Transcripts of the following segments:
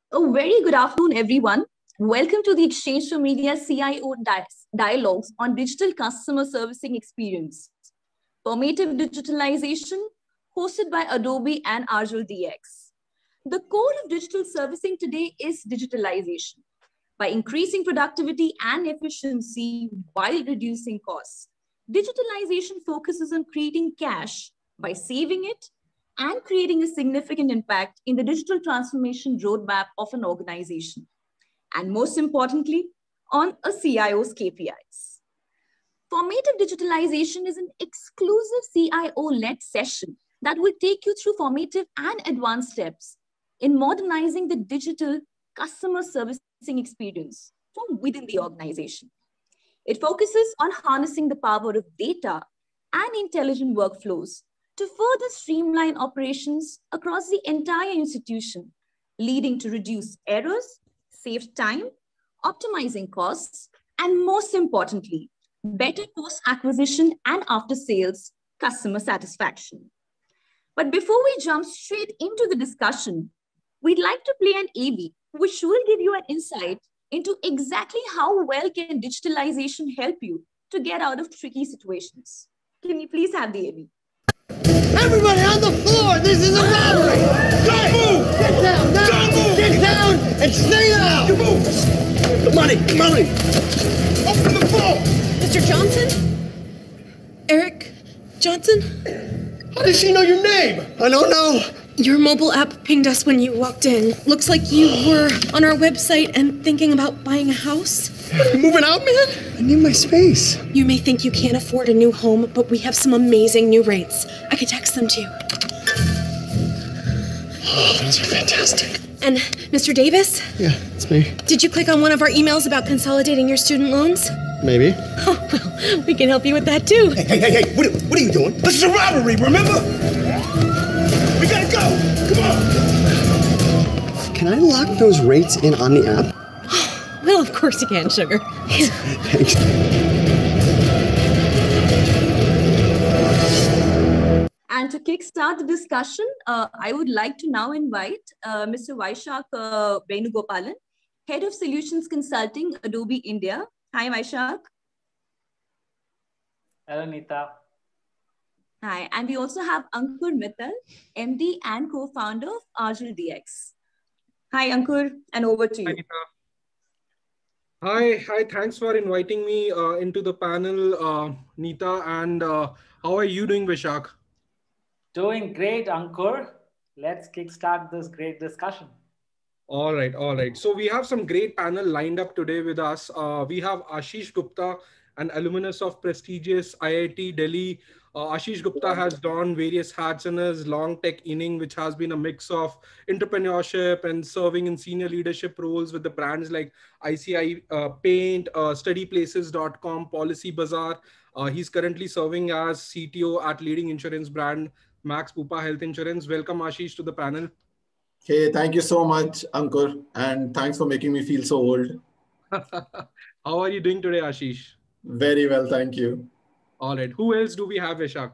A very good afternoon, everyone. Welcome to the Exchange for Media CIO Dialogues on Digital Customer Servicing Experience, Formative Digitalization, hosted by Adobe and Azure DX. The core of digital servicing today is digitalization. By increasing productivity and efficiency while reducing costs, digitalization focuses on creating cash by saving it and creating a significant impact in the digital transformation roadmap of an organization. And most importantly, on a CIO's KPIs. Formative digitalization is an exclusive CIO-led session that will take you through formative and advanced steps in modernizing the digital customer servicing experience from within the organization. It focuses on harnessing the power of data and intelligent workflows to further streamline operations across the entire institution, leading to reduced errors, saved time, optimizing costs, and most importantly, better post-acquisition and after-sales customer satisfaction. But before we jump straight into the discussion, we'd like to play an AV, which will give you an insight into exactly how well can digitalization help you to get out of tricky situations. Can we please have the AV? Everybody on the floor! This is a robbery! Don't move! Get down! Now! Don't move! Get down and stay down! You move! Money! Open the floor! Mr. Johnson? Eric Johnson? How does she know your name? I don't know. Your mobile app pinged us when you walked in. Looks like you were on our website and thinking about buying a house. You moving out, man? I need my space. You may think you can't afford a new home, but we have some amazing new rates. I could text them to you. Oh, those are fantastic. And Mr. Davis? Yeah, it's me. Did you click on one of our emails about consolidating your student loans? Maybe. Oh, well, we can help you with that too. Hey, what are you doing? This is a robbery, remember? We gotta go! Come on! Can I lock those rates in on the app? Well, of course you can, sugar. Thanks. And to kickstart the discussion, I would like to now invite Mr. Vaishak Venugopalan, Head of Solutions Consulting, Adobe India. Hi, Vaishak. Hello, Neeta. Hi, and we also have Ankur Mittal, MD and co-founder of Azure DX. Hi, Ankur, and over to you. Hi, thanks for inviting me into the panel, Neeta, and how are you doing, Vishak? Doing great, Ankur. Let's kickstart this great discussion. All right. So we have some great panel lined up today with us. We have Ashish Gupta, an alumnus of prestigious IIT Delhi. Ashish Gupta has donned various hats in his long tech inning, which has been a mix of entrepreneurship and serving in senior leadership roles with the brands like ICI Paint, studyplaces.com, Policy Bazaar. He's currently serving as CTO at leading insurance brand Max Bupa Health Insurance. Welcome, Ashish, to the panel. Hey, thank you so much, Ankur, and thanks for making me feel so old. How are you doing today, Ashish? Very well, thank you. All right. Who else do we have, Vishak?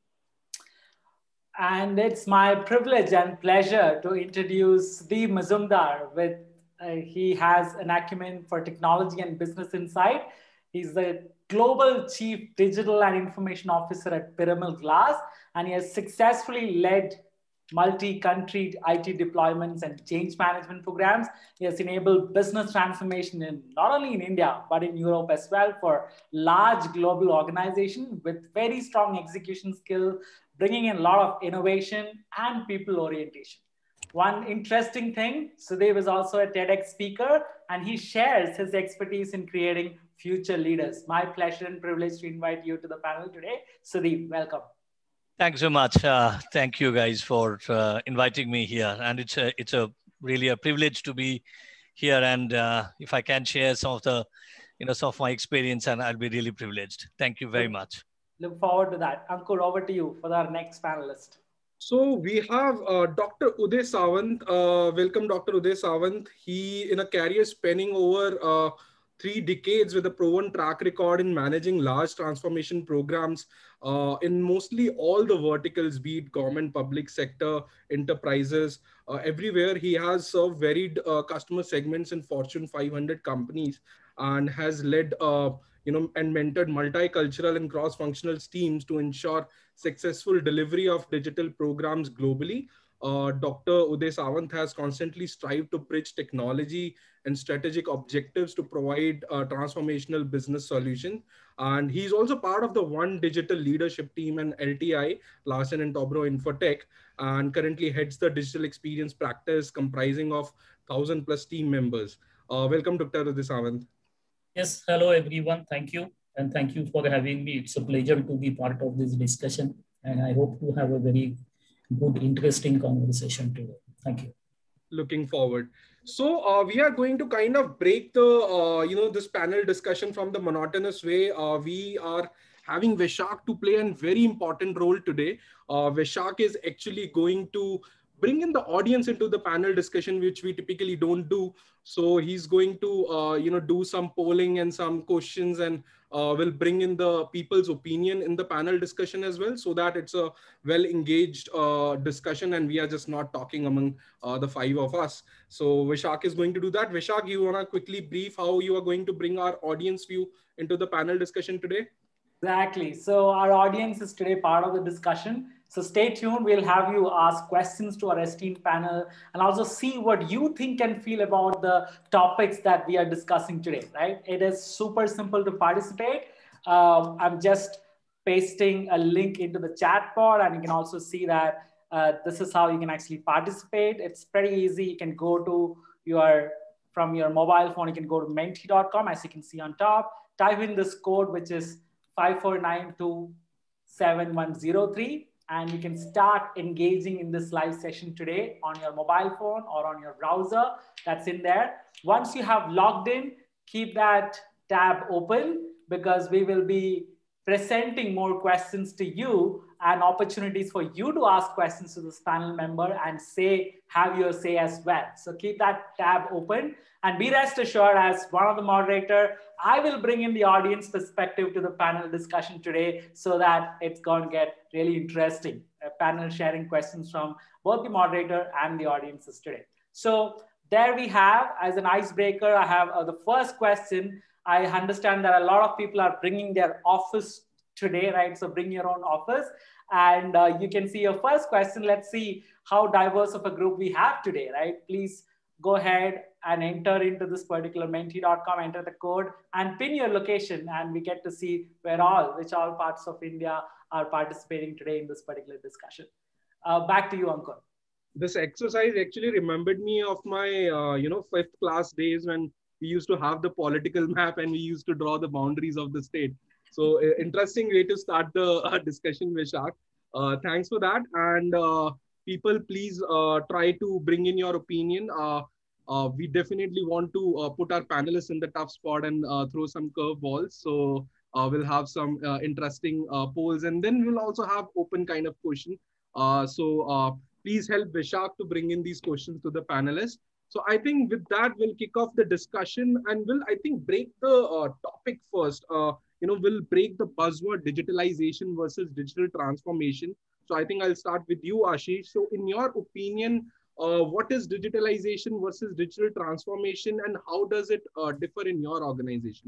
And it's my privilege and pleasure to introduce Deep Mazumdar. He has an acumen for technology and business insight. He's the Global Chief Digital and Information Officer at Piramal Glass, and he has successfully led multi-country IT deployments and change management programs. He has enabled business transformation not only in India, but in Europe as well for large global organizations with very strong execution skill, bringing in a lot of innovation and people orientation. One interesting thing, Sudev is also a TEDx speaker, and he shares his expertise in creating future leaders. My pleasure and privilege to invite you to the panel today. Sudev, welcome. Thanks so much. Thank you guys for inviting me here. And it's really a privilege to be here. And if I can share some of my experience, and I'll be really privileged. Thank you very much. Look forward to that. Ankur, over to you for our next panelist. So we have Dr. Uday Sawant. Welcome, Dr. Uday Sawant. He, in a career spanning over 3 decades with a proven track record in managing large transformation programs in mostly all the verticals, be it government, public sector, enterprises. Everywhere he has served varied customer segments in Fortune 500 companies and has led and mentored multicultural and cross-functional teams to ensure successful delivery of digital programs globally. Dr. Uday Sawant has constantly strived to bridge technology and strategic objectives to provide transformational business solutions. And he's also part of the One Digital Leadership Team and LTI, Larsen and Toubro Infotech, and currently heads the digital experience practice comprising of 1,000 plus team members. Welcome, Dr. Uday Sawant. Yes, hello everyone. Thank you. And thank you for having me. It's a pleasure to be part of this discussion. And I hope to have a very good, interesting conversation today. Thank you. Looking forward. So we are going to kind of break the, this panel discussion from the monotonous way. We are having Vishak to play a very important role today. Vishak is actually going to bring in the audience into the panel discussion, which we typically don't do. So he's going to, do some polling and some questions, and will bring in the people's opinion in the panel discussion as well, so that it's a well-engaged discussion and we are just not talking among the 5 of us. So Vishak is going to do that. Vishak, you want to quickly brief how you are going to bring our audience view into the panel discussion today? Exactly. So our audience is today part of the discussion. So stay tuned. We'll have you ask questions to our esteemed panel and also see what you think and feel about the topics that we are discussing today, right? It is super simple to participate. I'm just pasting a link into the chat pod, and you can also see that this is how you can actually participate. It's pretty easy. You can go to from your mobile phone, you can go to menti.com, as you can see on top, type in this code, which is 54927103, and you can start engaging in this live session today on your mobile phone or on your browser that's in there. Once you have logged in, keep that tab open, because we will be presenting more questions to you and opportunities for you to ask questions to this panel member and have your say as well. So keep that tab open, and be rest assured, as one of the moderator, I will bring in the audience perspective to the panel discussion today, so that it's going to get really interesting. A panel sharing questions from both the moderator and the audiences today. So there we have, as an icebreaker, I have the first question. I understand that a lot of people are bringing their office today, right? So bring your own office, and you can see your first question. Let's see how diverse of a group we have today, right? Please go ahead and enter into this particular menti.com, enter the code and pin your location, and we get to see which all parts of India are participating today in this particular discussion. Back to you, Ankur. This exercise actually remembered me of my, 5th class days, when we used to have the political map and we used to draw the boundaries of the state. So interesting way to start the discussion, Vishak. Thanks for that. And people, please try to bring in your opinion. We definitely want to put our panelists in the tough spot and throw some curveballs. So we'll have some interesting polls, and then we'll also have open kind of question. So please help Vishak to bring in these questions to the panelists. So I think with that, we'll kick off the discussion, and we'll, I think, break the topic first. We'll break the buzzword digitalization versus digital transformation. So I think I'll start with you, Ashish. So in your opinion, what is digitalization versus digital transformation, and how does it differ in your organization?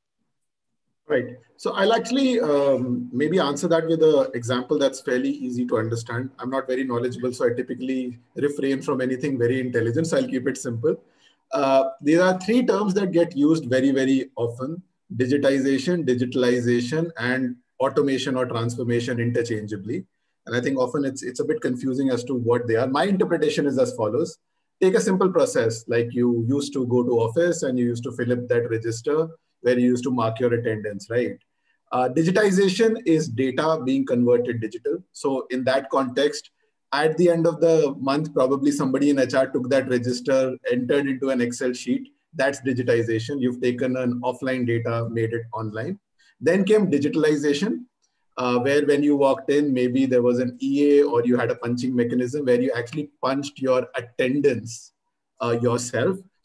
Right. So I'll actually maybe answer that with an example that's fairly easy to understand. I'm not very knowledgeable, so I typically refrain from anything very intelligent. So I'll keep it simple. There are 3 terms that get used very, very often: digitization, digitalization, and automation or transformation interchangeably. And I think often it's a bit confusing as to what they are. My interpretation is as follows. Take a simple process, like you used to go to office and you used to fill up that register where you used to mark your attendance, right? Digitization is data being converted digital. So in that context, at the end of the month, probably somebody in HR took that register, entered into an Excel sheet. That's digitization. You've taken an offline data, made it online. Then came digitalization, where when you walked in, maybe there was an EA or you had a punching mechanism where you actually punched your attendance yourself.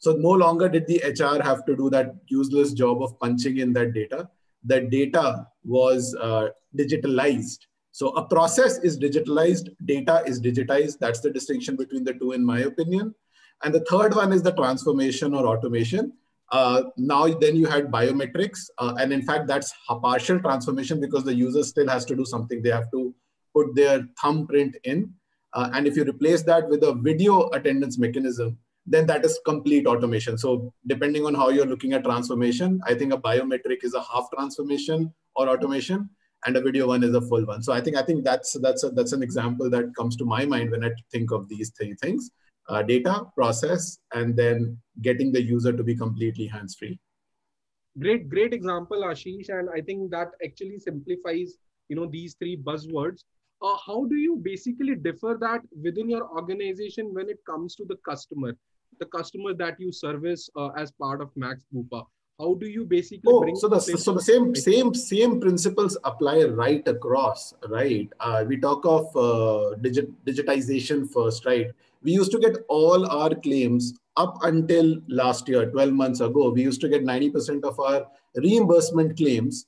So no longer did the HR have to do that useless job of punching in that data. The data was digitalized. So a process is digitalized, data is digitized. That's the distinction between the two, in my opinion. And the third one is the transformation or automation. Now then you had biometrics. And in fact, that's a partial transformation because the user still has to do something. They have to put their thumbprint in. And if you replace that with a video attendance mechanism, then that is complete automation. So depending on how you're looking at transformation, I think a biometric is a half transformation or automation, and a video one is a full one. So I think that's an example that comes to my mind when I think of these three things: data, process, and then getting the user to be completely hands-free. Great example, Ashish, and I think that actually simplifies these three buzzwords. How do you basically differ that within your organization when it comes to the customer that you service as part of Max Bupa? How do you basically bring the same principles apply right across, right? We talk of digitization first, right? We used to get all our claims up until last year, 12 months ago. We used to get 90% of our reimbursement claims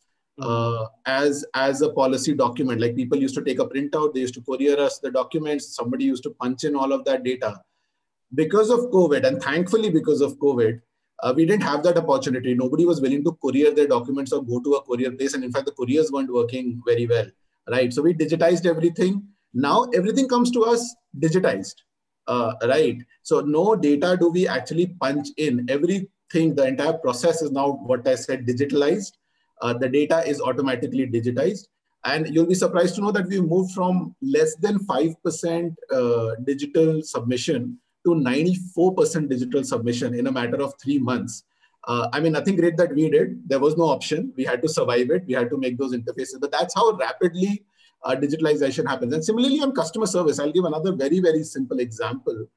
as a policy document. Like people used to take a printout, they used to courier us the documents, somebody used to punch in all of that data. Because of COVID, and thankfully because of COVID, we didn't have that opportunity. Nobody was willing to courier their documents or go to a courier place. And in fact, the couriers weren't working very well, right? So we digitized everything. Now everything comes to us digitized, right? So no data do we actually punch in. Everything, the entire process is now, what I said, digitalized. The data is automatically digitized. And you'll be surprised to know that we moved from less than 5% digital submission to 94% digital submission in a matter of 3 months. I mean, nothing great that we did. There was no option. We had to survive it. We had to make those interfaces. But that's how rapidly digitalization happens. And similarly on customer service, I'll give another very, very simple example.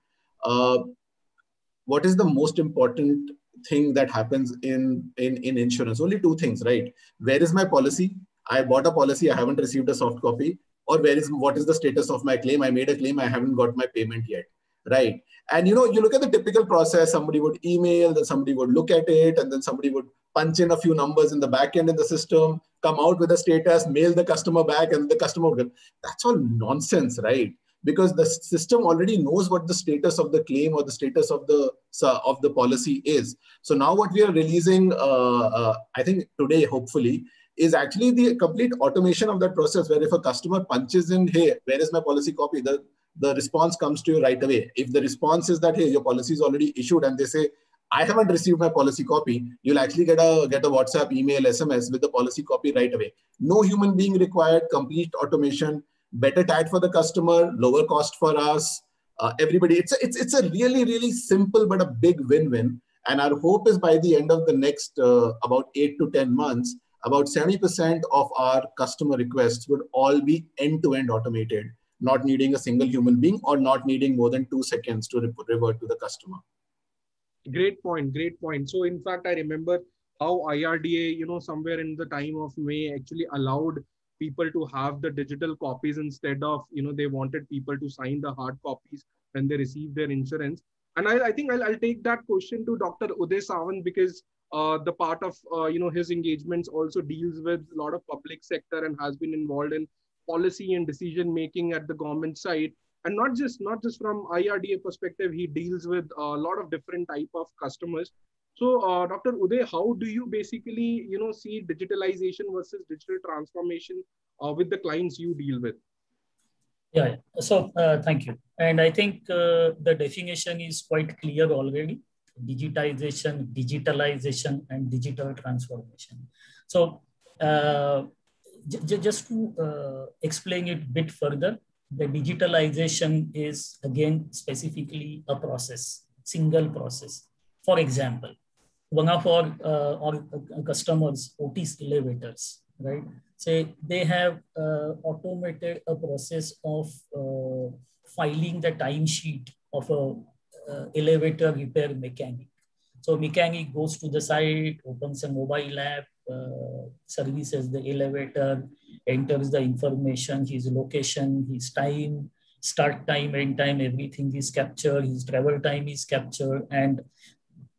What is the most important thing that happens in insurance? Only two things, right? Where is my policy? I bought a policy, I haven't received a soft copy. Or what is the status of my claim? I made a claim, I haven't got my payment yet, right? And you look at the typical process, somebody would email, then somebody would look at it, and then somebody would punch in a few numbers in the back end in the system, come out with a status, mail the customer back, and the customer would, that's all nonsense, right? Because the system already knows what the status of the claim or the status of the policy is. So now what we are releasing, I think today, hopefully, is actually the complete automation of that process, where if a customer punches in, hey, where is my policy copy? The response comes to you right away. If the response is that, hey, your policy is already issued, and they say, I haven't received my policy copy, you'll actually get a WhatsApp, email, SMS with the policy copy right away. No human being required, complete automation, better tag for the customer, lower cost for us, everybody. It's a really, really simple but a big win-win. And our hope is by the end of the next about 8 to 10 months, about 70% of our customer requests would all be end-to-end automated, not needing a single human being or not needing more than 2 seconds to revert to the customer. Great point. So in fact, I remember how IRDA, somewhere in the time of May actually allowed people to have the digital copies instead of, they wanted people to sign the hard copies when they receive their insurance. And I think I'll take that question to Dr. Uday Sawant, because the part of, his engagements also deals with a lot of public sector and has been involved in policy and decision making at the government side. And not just from IRDA perspective, he deals with a lot of different type of customers. So Dr. Uday, how do you basically, see digitalization versus digital transformation with the clients you deal with? Yeah. So thank you. And I think the definition is quite clear already: digitization, digitalization, and digital transformation. So just to explain it a bit further, the digitalization is again specifically a process, single process. For example, one of our customers, Otis Elevators, right? Say they have automated a process of filing the timesheet of a elevator repair mechanic. So mechanic goes to the site, opens a mobile app, services the elevator, enters the information, his location, his time, start time, end time, everything is captured, his travel time is captured, and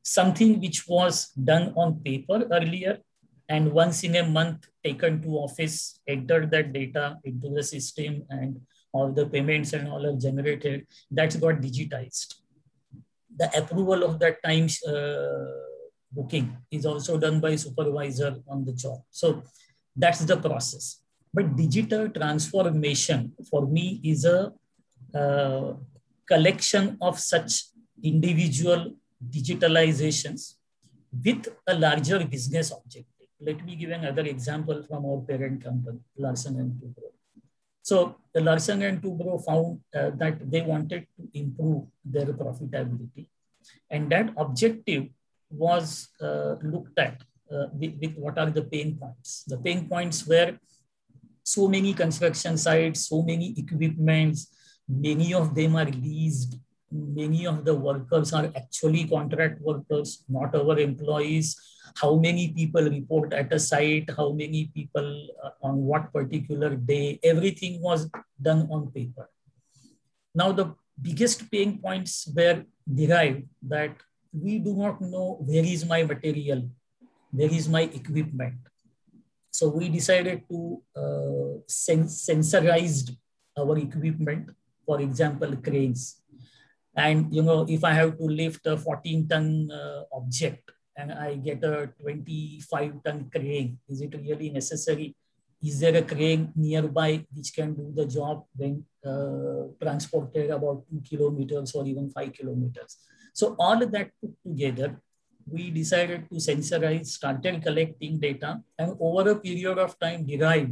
something which was done on paper earlier and once in a month taken to office, enter that data into the system and all the payments and all are generated, that's got digitized. The approval of that times booking is also done by supervisor on the job. So that's the process. But digital transformation for me is a collection of such individual digitalizations with a larger business objective. Let me give another example from our parent company, Larsen & Toubro. So the Larsen & Toubro found that they wanted to improve their profitability. And that objective was looked at with what are the pain points. The pain points were so many construction sites, so many equipments, many of them are leased. Many of the workers are actually contract workers, not our employees. How many people report at a site, how many people on what particular day, everything was done on paper. Now the biggest pain points were derived that we do not know where is my material, where is my equipment. So we decided to sensorize our equipment, for example, cranes. And, you know, if I have to lift a 14-ton object and I get a 25-ton crane, is it really necessary? Is there a crane nearby which can do the job when transported about 2 kilometers or even 5 kilometers? So all of that put together, we decided to sensorize, started collecting data, and over a period of time derived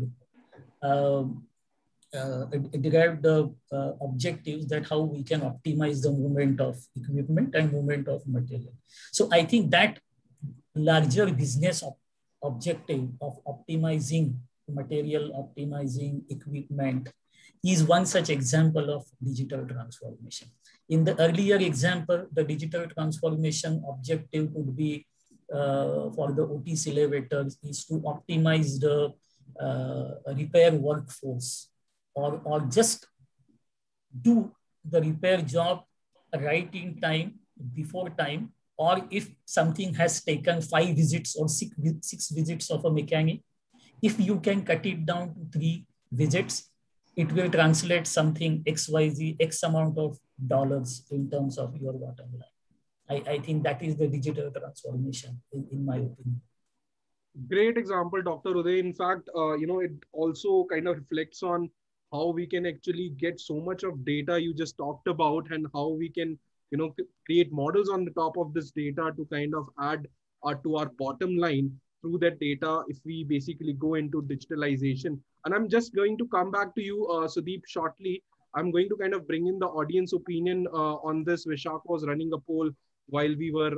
the objectives that how we can optimize the movement of equipment and movement of material. So I think that larger business objective of optimizing material, optimizing equipment is one such example of digital transformation. In the earlier example, the digital transformation objective would be for the OTC elevators is to optimize the repair workforce, or just do the repair job right in time, before time, or if something has taken 5 visits or 6 visits of a mechanic, if you can cut it down to 3 visits, it will translate something XYZ, X amount of dollars in terms of your bottom line. I think that is the digital transformation in my opinion. Great example, Dr. Uday. In fact, it also kind of reflects on how we can actually get so much of data you just talked about, and how we can, create models on the top of this data to kind of add to our bottom line through that data if we basically go into digitalization. And I'm just going to come back to you, Sudeep, shortly. I'm going to kind of bring in the audience opinion on this. Vishak was running a poll while we were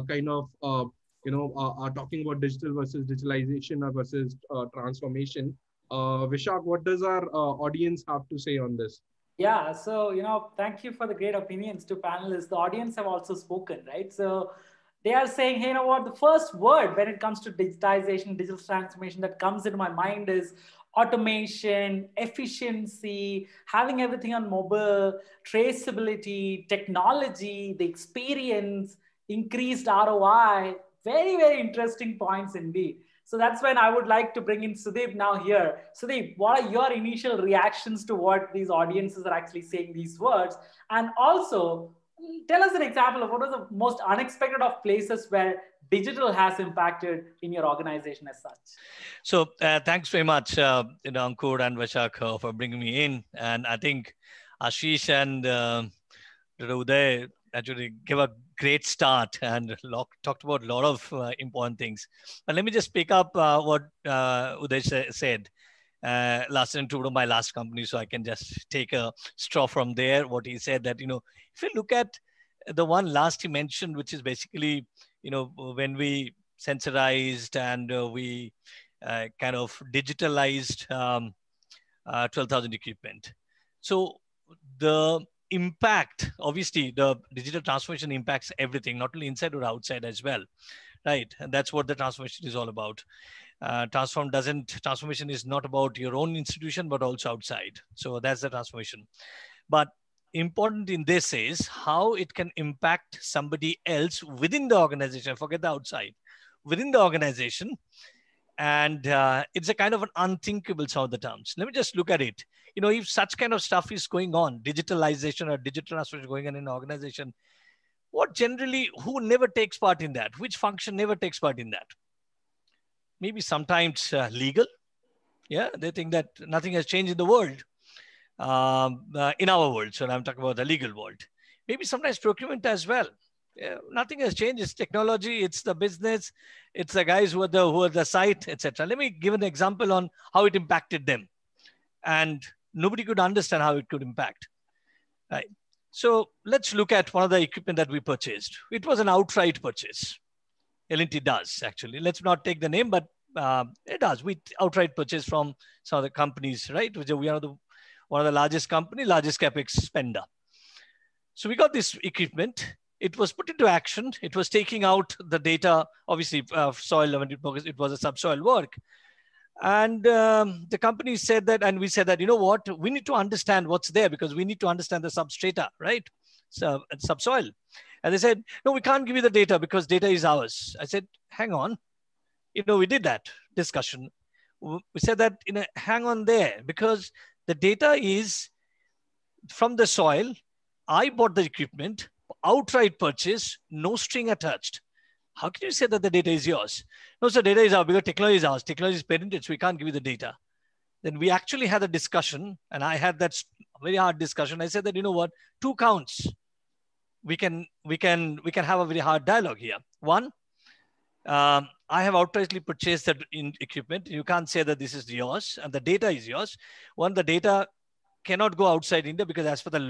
talking about digital versus digitalization versus transformation. Vishak, what does our audience have to say on this? Yeah, so, thank you for the great opinions to panelists. The audience have also spoken, right? So they are saying, hey, you know what, the first word when it comes to digitization, digital transformation that comes into my mind is automation, efficiency, having everything on mobile, traceability, technology, the experience, increased ROI. Very, very interesting points indeed. So that's when I would like to bring in Sudeep now here. Sudeep, what are your initial reactions to what these audiences are actually saying these words? And also, tell us an example of what was the most unexpected of places where digital has impacted in your organization as such. So thanks very much, Ankur and Vishak for bringing me in. And I think Ashish and Uday actually give a great start and talked about a lot of important things. But let me just pick up what Uday said. Larsen & Toubro, my last company, so I can just take a straw from there. What he said that, if you look at the one last he mentioned, which is basically, when we sensorized and we kind of digitalized 12,000 equipment. So the impact, obviously the digital transformation impacts everything, not only inside or outside as well, right? And that's what the transformation is all about. Transformation is not about your own institution, but also outside. So that's the transformation. But important in this is how it can impact somebody else within the organization. Forget the outside, within the organization. And it's a kind of an unthinkable some of the terms. Let me just look at it. If such kind of stuff is going on, digitalization or digital transformation going on in an organization, who never takes part in that? Which function never takes part in that? Maybe sometimes legal. Yeah, they think that nothing has changed in the world, in our world. So I'm talking about the legal world. Maybe sometimes procurement as well. Yeah, nothing has changed. It's technology, it's the business, it's the guys who are the site, etc. Let me give an example on how it impacted them. And nobody could understand how it could impact. Right. So let's look at one of the equipment that we purchased. It was an outright purchase. L&T does, actually. Let's not take the name, but it does. We outright purchase from some of the companies, right? We are one of the largest company, largest capex spender. So we got this equipment. It was put into action. It was taking out the data, obviously soil, it was a subsoil work. And the company said that, and we said that, you know what, we need to understand what's there because we need to understand the substrata, right? So subsoil. And they said, no, we can't give you the data because data is ours. I said, hang on. We did that discussion. We said that, hang on there because the data is from the soil. I bought the equipment, outright purchase, no string attached. How can you say that the data is yours? No, sir, data is ours because technology is ours. Technology is patented, so we can't give you the data. Then we actually had a discussion, and I had that very hard discussion. I said that, you know what, 2 counts. We can have a very hard dialogue here. One, I have outrightly purchased that equipment. You can't say that this is yours and the data is yours. One, the data cannot go outside India because as per the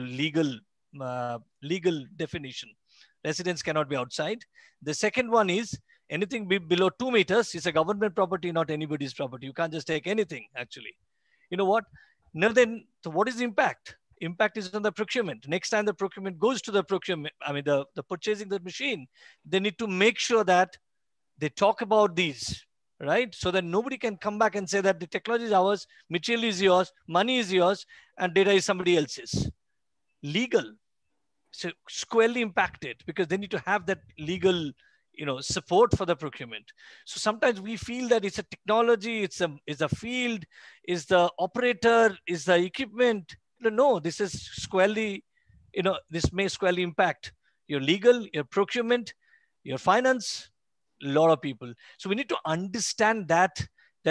legal definition, residents cannot be outside. The second one is anything below 2 meters is a government property, not anybody's property. You can't just take anything, actually. You know what? Now then, so what is the impact? Impact is on the procurement. Next time the procurement goes to the procurement, the purchasing the machine, they need to make sure that they talk about these, right? So that nobody can come back and say that the technology is ours, material is yours, money is yours, and data is somebody else's. Legal. So squarely impacted because they need to have that legal, support for the procurement. So sometimes we feel that it's a technology, it's a field, is the operator, is the equipment. No, this is squarely, this may squarely impact your legal, your procurement, your finance, a lot of people. So we need to understand that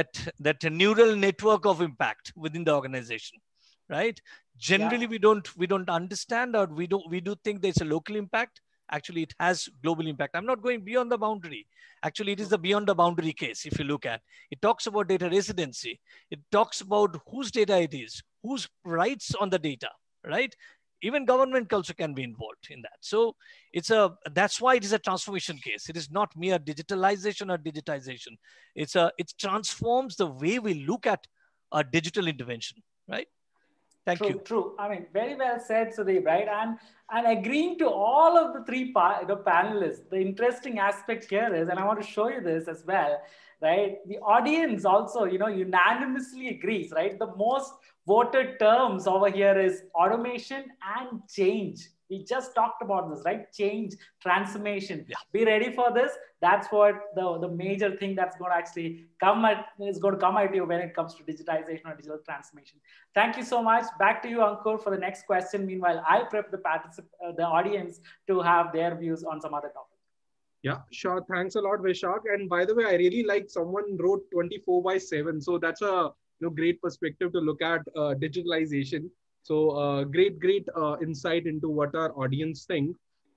neural network of impact within the organization, right? Generally, yeah. we don't understand, or we do think there's a local impact. Actually, it has global impact. I'm not going beyond the boundary. Actually, it is the beyond the boundary case. If you look at it, talks about data residency. It talks about whose data it is, whose rights on the data, right? Even government also can be involved in that. So that's why it is a transformation case. It is not mere digitalization or digitization. It transforms the way we look at a digital intervention, right? Thank you. True. Very well said, Sudeep, right? And agreeing to all of the 3 panelists, the interesting aspect here is, and I want to show you this as well, right? The audience also, unanimously agrees, right? The most voted terms over here is automation and change. We just talked about this, right? Change, transformation. Yeah. Be ready for this. That's what the major thing that's going to actually come at you when it comes to digitization or digital transformation. Thank you so much. Back to you, Ankur, for the next question. Meanwhile, I prep the audience to have their views on some other topic. Yeah, sure. Thanks a lot, Vishak. And by the way, I really like someone wrote 24/7. So that's a great perspective to look at digitalization. So great insight into what our audience think.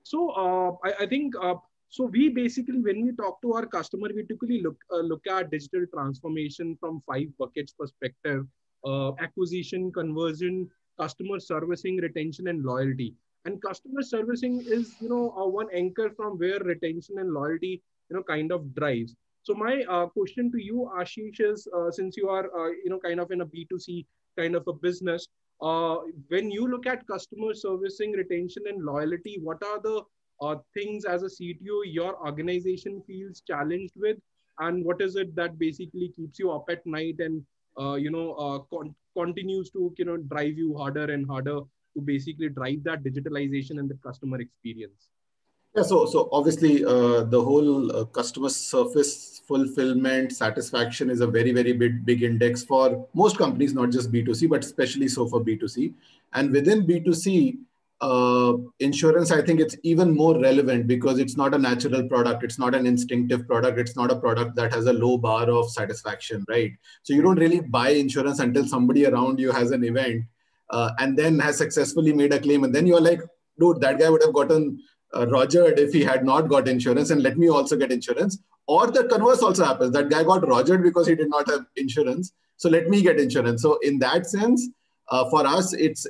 So I think, so we basically, when we talk to our customer, we typically look at digital transformation from 5 buckets perspective: acquisition, conversion, customer servicing, retention, and loyalty. And customer servicing is, one anchor from where retention and loyalty, kind of drives. So my question to you, Ashish, is since you are, kind of in a B2C kind of a business, when you look at customer servicing, retention, and loyalty, what are the things as a CTO your organization feels challenged with, and what is it that basically keeps you up at night and continues to drive you harder and harder to basically drive that digitalization and the customer experience? Yeah, so obviously the whole customer service fulfillment satisfaction is a very, very big index for most companies, not just B2C, but especially so for B2C. And within B2C, insurance, I think it's even more relevant because it's not a natural product. It's not an instinctive product. It's not a product that has a low bar of satisfaction, right? So you don't really buy insurance until somebody around you has an event and then has successfully made a claim. And then you're like, dude, that guy would have gotten rogered if he had not got insurance, and let me also get insurance. Or the converse also happens. That guy got rogered because he did not have insurance, so let me get insurance. So in that sense, for us,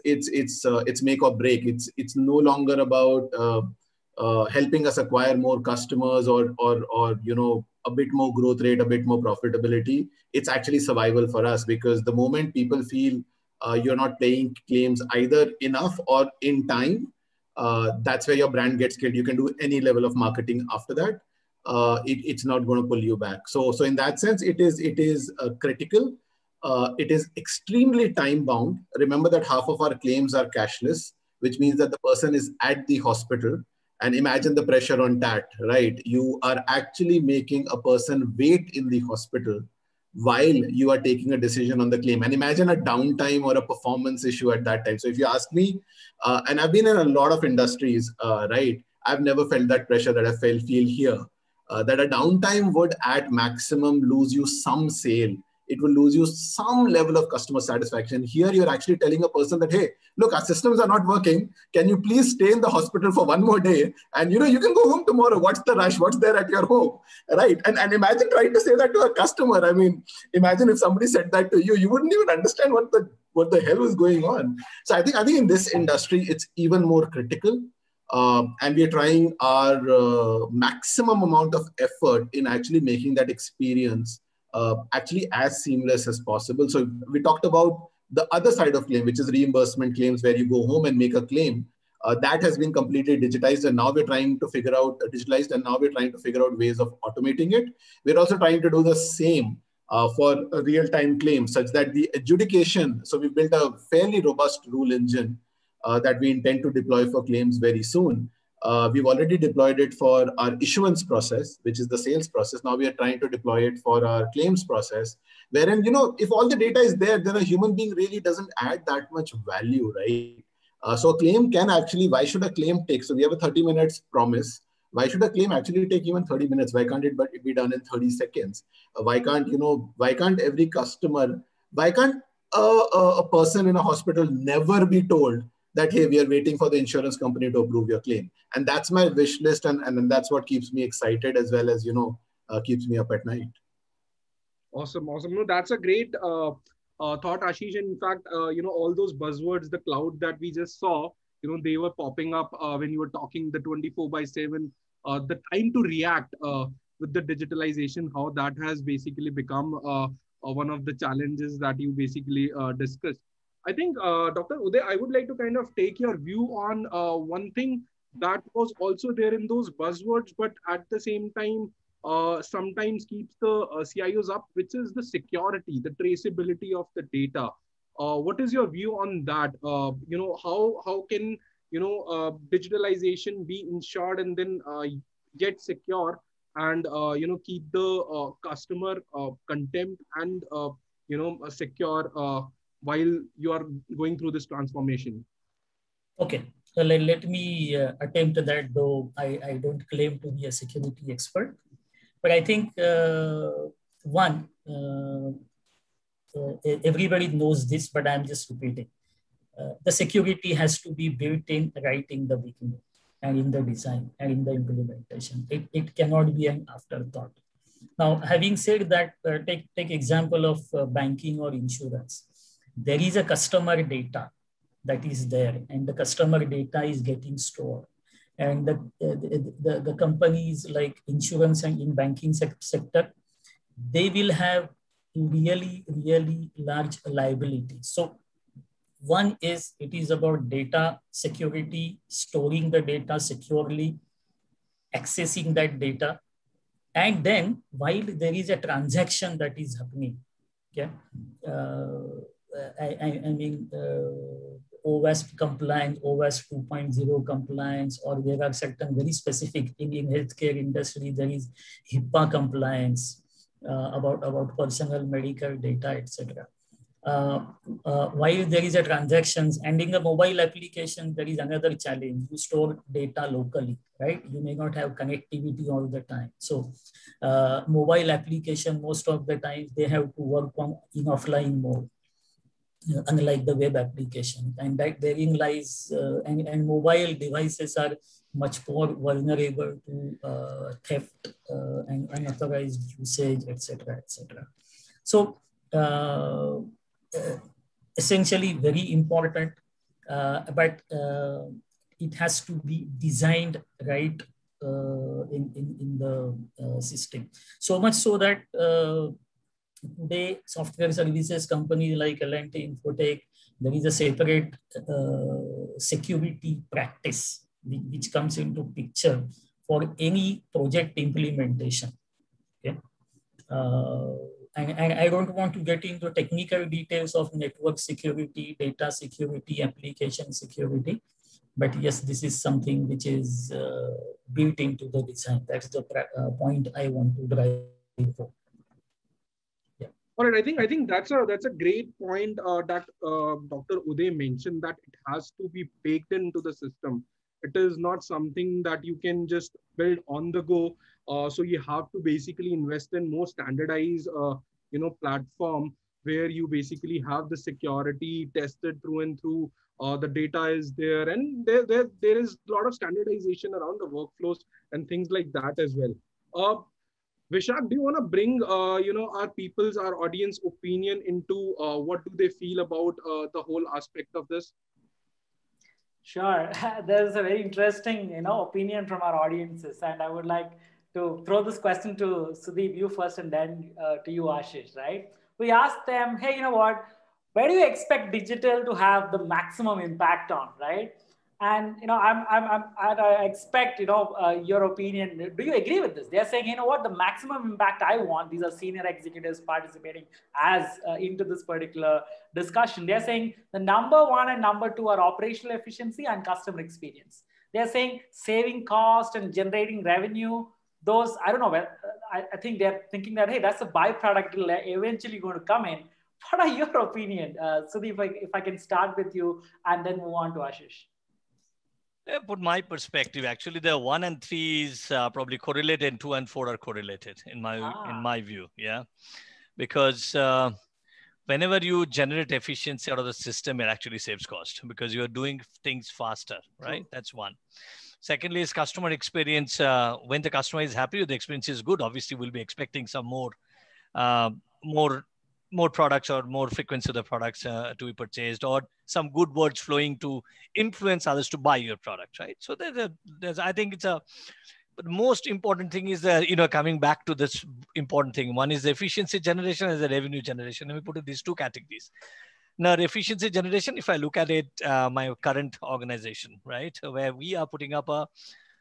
it's make or break. It's no longer about helping us acquire more customers or a bit more growth rate, a bit more profitability. It's actually survival for us, because the moment people feel you're not paying claims either enough or in time, that's where your brand gets killed. You can do any level of marketing after that. It's not going to pull you back. So in that sense, it is critical. It is extremely time bound. Remember that half of our claims are cashless, which means that the person is at the hospital. And imagine the pressure on that, right? You are actually making a person wait in the hospital while you are taking a decision on the claim. And imagine a downtime or a performance issue at that time. So if you ask me, and I've been in a lot of industries, right? I've never felt that pressure that I feel here, that a downtime would at maximum lose you some sale. It will lose you some level of customer satisfaction. Here, you're actually telling a person that, hey, look, our systems are not working. Can you please stay in the hospital for one more day? And, you can go home tomorrow. What's the rush? What's there at your home? Right? And imagine trying to say that to a customer. I mean, imagine if somebody said that to you, you wouldn't even understand what the hell was going on. So I think in this industry, it's even more critical. And we are trying our maximum amount of effort in actually making that experience actually as seamless as possible. So we talked about the other side of claim, which is reimbursement claims, where you go home and make a claim. That has been completely digitized, and now we're trying to figure out ways of automating it. We're also trying to do the same for real-time claims, such that the adjudication. So we built a fairly robust rule engine that we intend to deploy for claims very soon. We've already deployed it for our issuance process, which is the sales process. Now we are trying to deploy it for our claims process, wherein, if all the data is there, then a human being really doesn't add that much value, right? So a claim can actually, why should a claim take? So we have a 30 minutes promise. Why should a claim actually take even 30 minutes? Why can't it be done in 30 seconds? Why can't every customer, why can't a person in a hospital never be told that, hey, we are waiting for the insurance company to approve your claim? And that's my wish list. And that's what keeps me excited, as well as, keeps me up at night. Awesome. No, that's a great thought, Ashish. In fact, all those buzzwords, the cloud that we just saw, they were popping up when you were talking, the 24/7, the time to react with the digitalization, how that has basically become one of the challenges that you basically discussed. I think, Dr. Uday, I would like to kind of take your view on one thing that was also there in those buzzwords, but at the same time, sometimes keeps the CIOs up, which is the security, the traceability of the data. What is your view on that? How can, digitalization be ensured and then get secure and, keep the customer contempt and, secure while you are going through this transformation? Okay, so let me attempt that, though I don't claim to be a security expert. But I think, everybody knows this, but I'm just repeating. The security has to be built in right in the beginning and in the design and in the implementation. It cannot be an afterthought. Now, having said that, take example of banking or insurance. There is a customer data that is there, and the customer data is getting stored. And the companies like insurance and in banking sector, they will have really, really large liabilities. So one is, it is about data security, storing the data securely, accessing that data. And then while there is a transaction that is happening, OWASP compliance, OWASP 2.0 compliance, or there are certain very specific in healthcare industry, there is HIPAA compliance about personal medical data, etc. While there is a transactions, and in the mobile application, there is another challenge. You store data locally, right? You may not have connectivity all the time. So mobile application, most of the time, they have to work on in offline mode, unlike the web application. And that therein lies, and mobile devices are much more vulnerable to theft and unauthorized usage, etc., etc. So essentially very important, but it has to be designed right in the system. So much so that today software services companies like L&T Infotech, there is a separate security practice which comes into picture for any project implementation. Okay. And I don't want to get into technical details of network security, data security, application security, but yes, this is something which is built into the design. That's the point I want to drive for. Yeah. All right, I think that's a great point that Dr. Uday mentioned, that it has to be baked into the system. It is not something that you can just build on the go. So you have to basically invest in more standardized, platform where you basically have the security tested through and through. The data is there, and there is a lot of standardization around the workflows and things like that as well. Vishak, do you want to bring our audience opinion into what do they feel about the whole aspect of this? Sure. There's a very interesting, opinion from our audiences, and I would like to throw this question to Sudeep, you first, and then to you, Ashish, right? We asked them, hey, you know what? Where do you expect digital to have the maximum impact on, right? And I expect your opinion. Do you agree with this? They're saying, you know what, the maximum impact I want. These are senior executives participating as into this particular discussion. They're saying the number one and number two are operational efficiency and customer experience. They're saying saving cost and generating revenue. Those, I don't know. I think they're thinking that, hey, that's a byproduct eventually going to come in. What are your opinion, Sudeep? If I can start with you and then move on to Ashish. Put my perspective, actually, the 1 and 3 is probably correlated, and 2 and 4 are correlated in my view. Yeah, because whenever you generate efficiency out of the system, it actually saves cost because you are doing things faster, right? True. That's one. Secondly, is customer experience. When the customer is happy with the experience is good, obviously we'll be expecting some more products or more frequency of the products to be purchased, or some good words flowing to influence others to buy your product, right? So there's I think it's but the most important thing is that, coming back to this important thing. One is the efficiency generation and the revenue generation. Let me put it these two categories. Now, efficiency generation, if I look at it, my current organization, right, where we are putting up a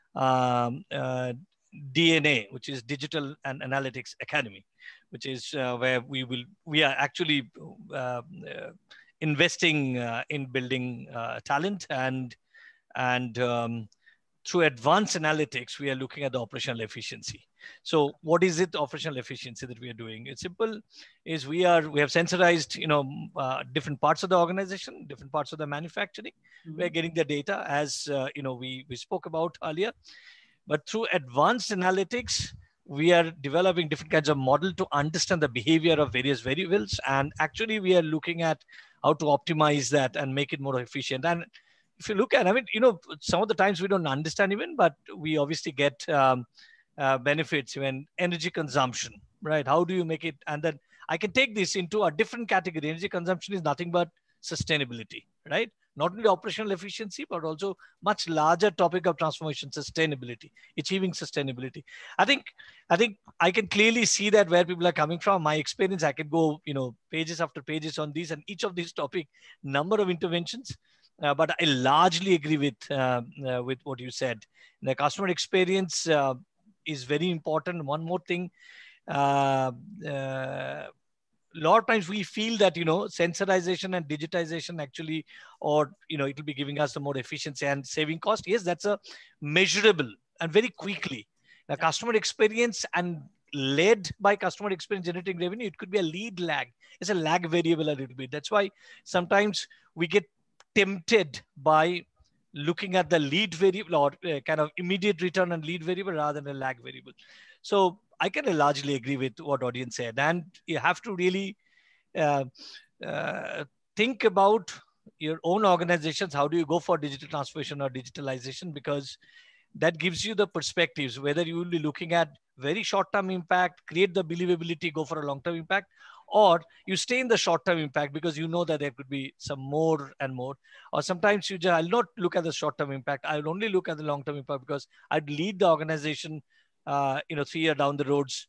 DNA, which is Digital and Analytics Academy, which is where we are actually investing in building talent, and through advanced analytics, we are looking at the operational efficiency. So what is it, operational efficiency, that we are doing? It's simple, is we have sensorized, different parts of the organization, different parts of the manufacturing. Mm-hmm. We're getting the data as, we spoke about earlier, but through advanced analytics, we are developing different kinds of model to understand the behavior of various variables. And actually we are looking at how to optimize that and make it more efficient. And if you look at, some of the times we don't understand even, but we obviously get benefits when energy consumption, right? How do you make it? And then I can take this into a different category. Energy consumption is nothing but sustainability, right? Not only operational efficiency, but also much larger topic of transformation, sustainability, achieving sustainability. I think I can clearly see that where people are coming from. My experience, I can go, pages after pages on these, and each of these topic, number of interventions. But I largely agree with what you said. The customer experience is very important. One more thing, lot of times we feel that, sensorization and digitization actually, or, it will be giving us the more efficiency and saving cost. Yes, that's a measurable and very quickly. Now, customer experience and led by customer experience generating revenue, it could be a lead lag. It's a lag variable a little bit. That's why sometimes we get tempted by looking at the lead variable or kind of immediate return on lead variable rather than a lag variable. So I can largely agree with what audience said. And you have to really think about your own organizations. How do you go for digital transformation or digitalization? Because that gives you the perspectives, whether you will be looking at very short-term impact, create the believability, go for a long-term impact, or you stay in the short-term impact because you know that there could be some more and more. Or sometimes I'll not look at the short-term impact. I'll only look at the long-term impact because I'd lead the organization 3 years down the roads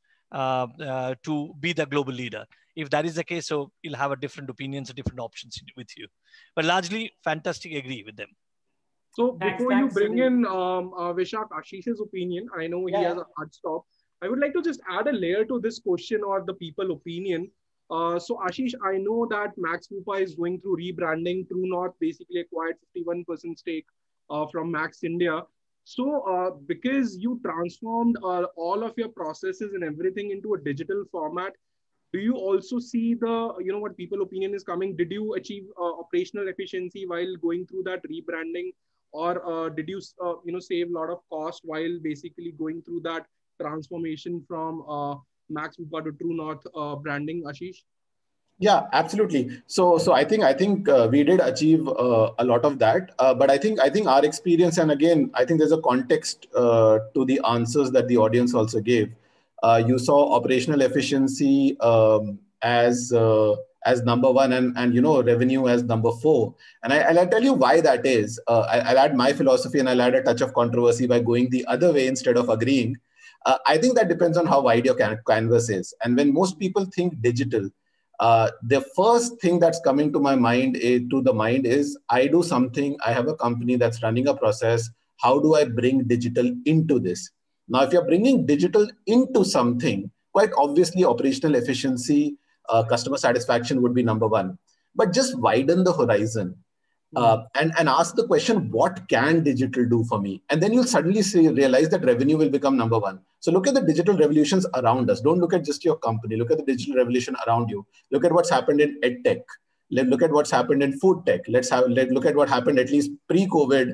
to be the global leader. If that is the case, so you'll have a different opinions and different options with you. But largely, fantastic, agree with them. So before you bring in Vishak, Ashish's opinion, I know he has a hard stop. I would like to just add a layer to this question or the people opinion. So Ashish, I know that Max Bupa is going through rebranding. True North basically acquired 51% stake from Max India. So because you transformed all of your processes and everything into a digital format, do you also see the, what people opinion is coming? Did you achieve operational efficiency while going through that rebranding? Or did you, save a lot of cost while basically going through that transformation from Max Bupa to True North branding, Ashish? Yeah, absolutely. So I think we did achieve a lot of that. But I think our experience, and again, I think there's a context to the answers that the audience also gave. You saw operational efficiency as number one, and revenue as number 4. And I'll tell you why that is. I'll add my philosophy, and I'll add a touch of controversy by going the other way instead of agreeing. I think that depends on how wide your canvas is. And when most people think digital, the first thing that's coming to my mind is I do something. I have a company that's running a process. How do I bring digital into this? Now, if you're bringing digital into something, quite obviously operational efficiency, customer satisfaction would be number 1. But just widen the horizon and ask the question, what can digital do for me? And then you'll suddenly realize that revenue will become number 1. So look at the digital revolutions around us. Don't look at just your company. Look at the digital revolution around you. Look at what's happened in EdTech. Look at what's happened in food tech. Let's look at what happened at least pre-COVID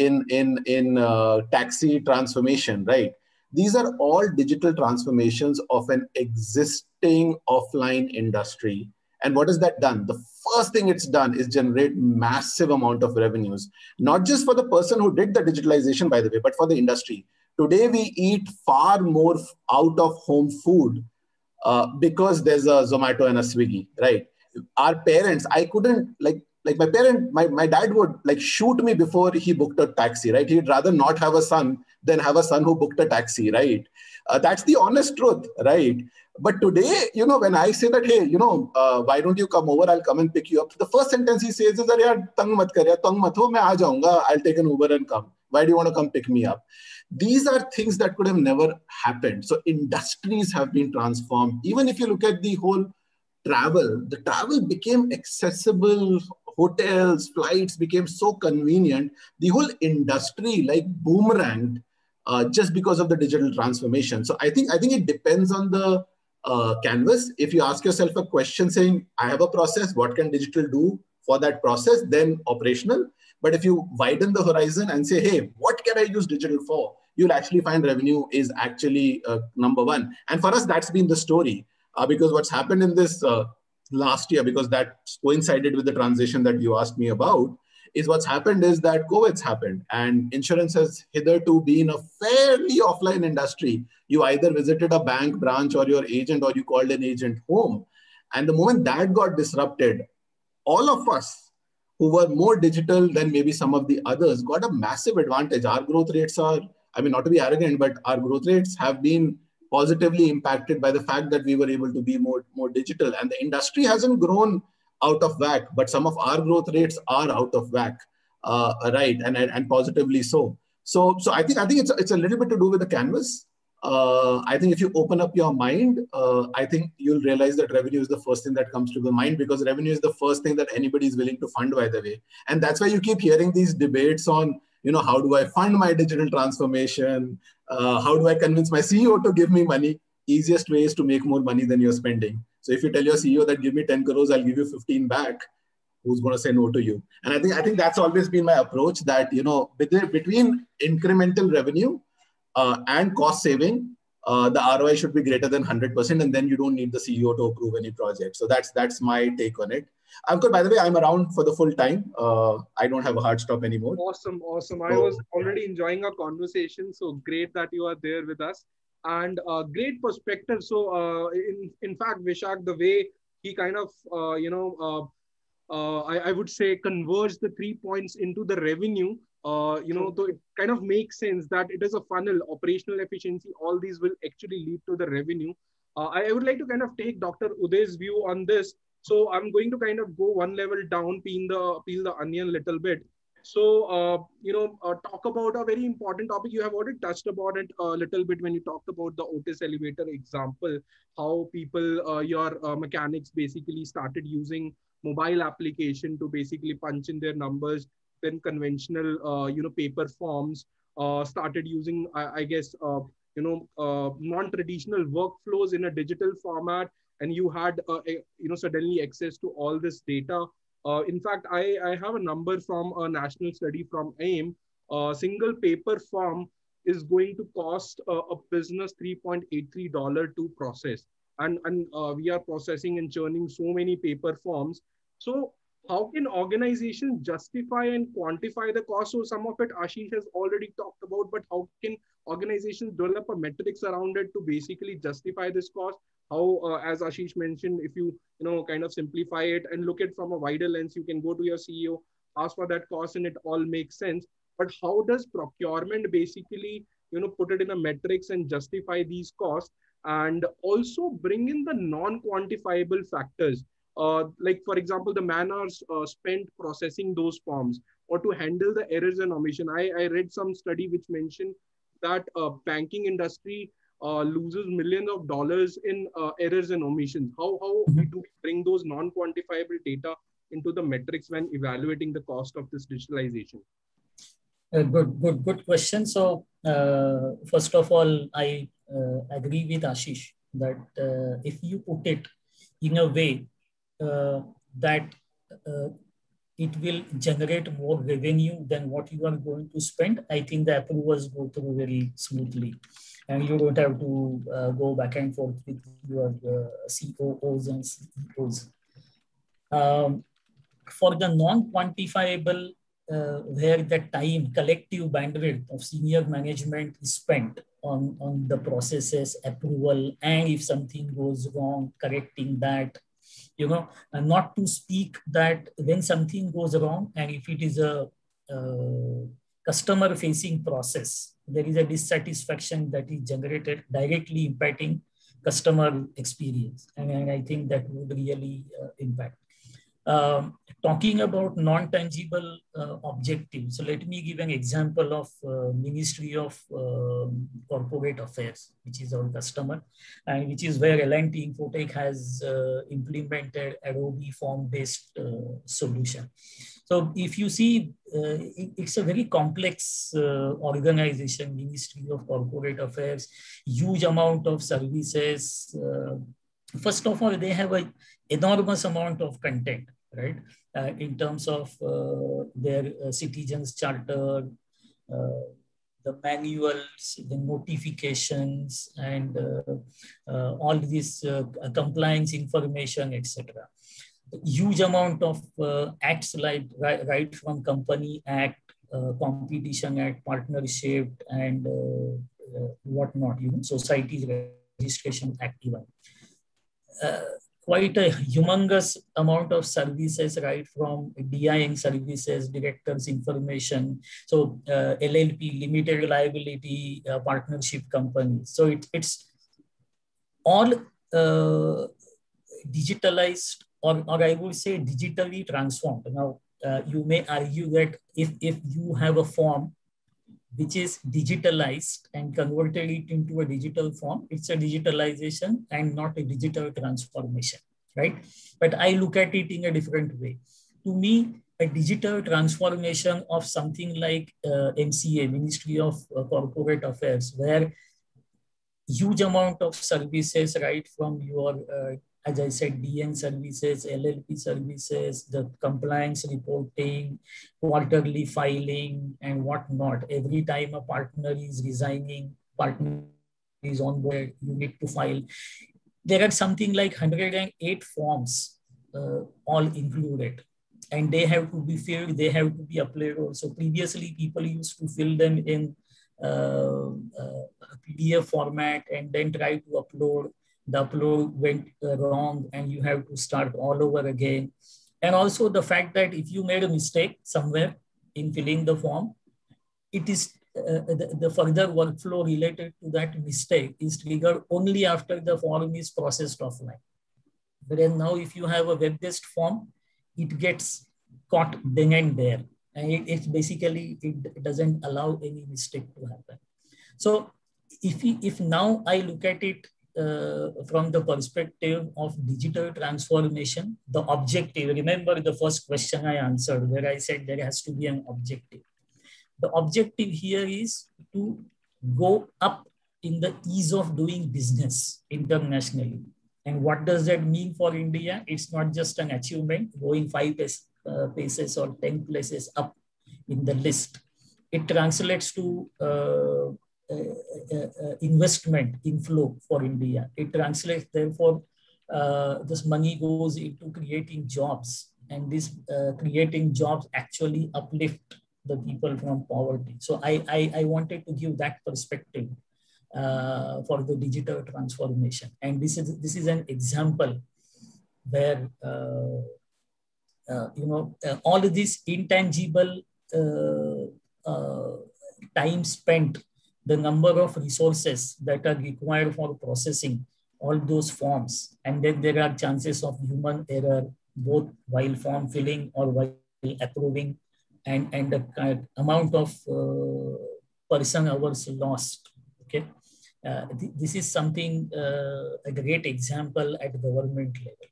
in taxi transformation, right? These are all digital transformations of an existing offline industry. And what has that done? The first thing it's done is generate massive amount of revenues, not just for the person who did the digitalization, by the way, but for the industry. Today, we eat far more out of home food because there's a Zomato and a Swiggy, right? Our parents, I couldn't my dad would shoot me before he booked a taxi, right? He'd rather not have a son than have a son who booked a taxi, right? That's the honest truth, right? But today, when I say that, hey, why don't you come over? I'll come and pick you up. The first sentence he says is, "Yaar, tang mat kar, tang mat ho, main aa jaunga. I'll take an Uber and come. Why do you want to come pick me up?" These are things that could have never happened. So industries have been transformed. Even if you look at the whole the travel became accessible. Hotels, flights became so convenient. The whole industry boomeranged just because of the digital transformation. So I think it depends on the canvas. If you ask yourself a question saying, I have a process, what can digital do for that process? Then operational. But if you widen the horizon and say, hey, what can I use digital for? You'll actually find revenue is actually number 1. And for us, that's been the story. Because what's happened in this last year, because that coincided with the transition that you asked me about, is what's happened is that COVID's happened and insurance has hitherto been a fairly offline industry. You either visited a bank branch or your agent, or you called an agent home. And the moment that got disrupted, all of us who were more digital than maybe some of the others got a massive advantage. Our growth rates are, not to be arrogant, but our growth rates have been positively impacted by the fact that we were able to be more digital. And the industry hasn't grown out of whack, but some of our growth rates are out of whack, right? And positively so. So I think it's a little bit to do with the canvas. I think if you open up your mind, I think you'll realize that revenue is the first thing that comes to the mind, because revenue is the first thing that anybody is willing to fund, by the way. And that's why you keep hearing these debates on, how do I fund my digital transformation? How do I convince my CEO to give me money? Easiest way is to make more money than you're spending. So if you tell your CEO that give me 10 crores, I'll give you 15 back, who's going to say no to you? And I think that's always been my approach, that, between incremental revenue and cost saving, the ROI should be greater than 100%, and then you don't need the CEO to approve any project. So that's my take on it. Ankur, by the way, I'm around for the full time. I don't have a hard stop anymore. Awesome. I was already enjoying our conversation. So great that you are there with us, and great perspective. So in fact, Vishak, the way he kind of, I would say converge the 3 points into the revenue, so it kind of makes sense that it is a funnel, operational efficiency, all these will actually lead to the revenue. I would like to kind of take Dr. Uday's view on this. So I'm going to kind of go one level down, peel the onion a little bit. So, talk about a very important topic. You have already touched about it a little bit when you talked about the Otis elevator example, how people, your mechanics basically started using mobile application to basically punch in their numbers. Then conventional, paper forms started using, I guess, non-traditional workflows in a digital format. And you had, suddenly access to all this data. In fact, I have a number from a national study from AIM. A single paper form is going to cost a business $3.83 to process. And we are processing and churning so many paper forms. So how can organizations justify and quantify the cost? So some of it Ashish has already talked about, but how can organizations develop a metrics around it to basically justify this cost? How, as Ashish mentioned, if you, kind of simplify it and look at from a wider lens, you can go to your CEO, ask for that cost, and it all makes sense. But how does procurement basically, put it in a metrics and justify these costs, and also bring in the non-quantifiable factors? Like, for example, the man hours spent processing those forms, or to handle the errors and omission. I read some study which mentioned that banking industry loses millions of dollars in errors and omissions. How do we bring those non-quantifiable data into the metrics when evaluating the cost of this digitalization? Good question. So first of all, I agree with Ashish that if you put it in a way that it will generate more revenue than what you are going to spend, I think the approvals go through very smoothly. And you don't have to go back and forth with your COOs and CEOs. For the non-quantifiable, where the time, collective bandwidth of senior management is spent on the processes, approval, and if something goes wrong, correcting that, and not to speak that when something goes wrong, and if it is a customer-facing process, there is a dissatisfaction that is generated, directly impacting customer experience. And I think that would really impact. Talking about non-tangible objectives, so let me give an example of Ministry of Corporate Affairs, which is our customer, and which is where L&T Infotech has implemented Adobe form-based solution. So if you see, it's a very complex organization, Ministry of Corporate Affairs, huge amount of services. First of all, they have an enormous amount of content, right? In terms of their citizens charter, the manuals, the notifications, and all this compliance information, etc. Huge amount of acts, like right from Company Act, Competition Act, Partnership, and whatnot, Societies Registration Act even. Quite a humongous amount of services, right from DIN services, directors information, so LLP, limited liability partnership companies. So it's all digitalized, or I would say digitally transformed. Now, you may argue that if you have a form which is digitalized and converted it into a digital form, it's a digitalization and not a digital transformation, right? But I look at it in a different way. To me, a digital transformation of something like MCA, Ministry of Corporate Affairs, where huge amount of services, right, from your, as I said, DN services, LLP services, the compliance reporting, quarterly filing, and whatnot. Every time a partner is resigning, partner is on board, you need to file. There are something like 108 forms, all included. And they have to be filled, they have to be uploaded. So previously, people used to fill them in PDF format and then try to upload. The upload went wrong and you have to start all over again. And also the fact that if you made a mistake somewhere in filling the form, it is the further workflow related to that mistake is triggered only after the form is processed offline. But then now if you have a web-based form, it gets caught then and there. And it basically, it doesn't allow any mistake to happen. So if now I look at it from the perspective of digital transformation, the objective, remember the first question I answered where I said there has to be an objective. The objective here is to go up in the ease of doing business internationally. And what does that mean for India? It's not just an achievement, going 5 places or 10 places up in the list. It translates to investment inflow for India. It translates, therefore, this money goes into creating jobs, and this creating jobs actually uplift the people from poverty. So I wanted to give that perspective for the digital transformation. And this is an example where all of this intangible time spent, the number of resources that are required for processing all those forms, and then there are chances of human error both while form filling or while approving, and the amount of person hours lost. Okay, this is something a great example at government level.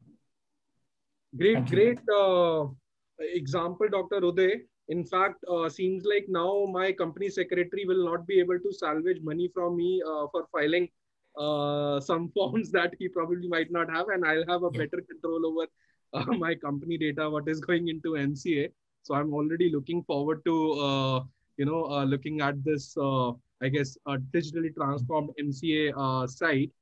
Great example, Dr. Uday. In fact, seems like now my company secretary will not be able to salvage money from me for filing some forms that he probably might not have, and I'll have a better control over my company data, what is going into MCA. So I'm already looking forward to looking at this, I guess, digitally transformed MCA site.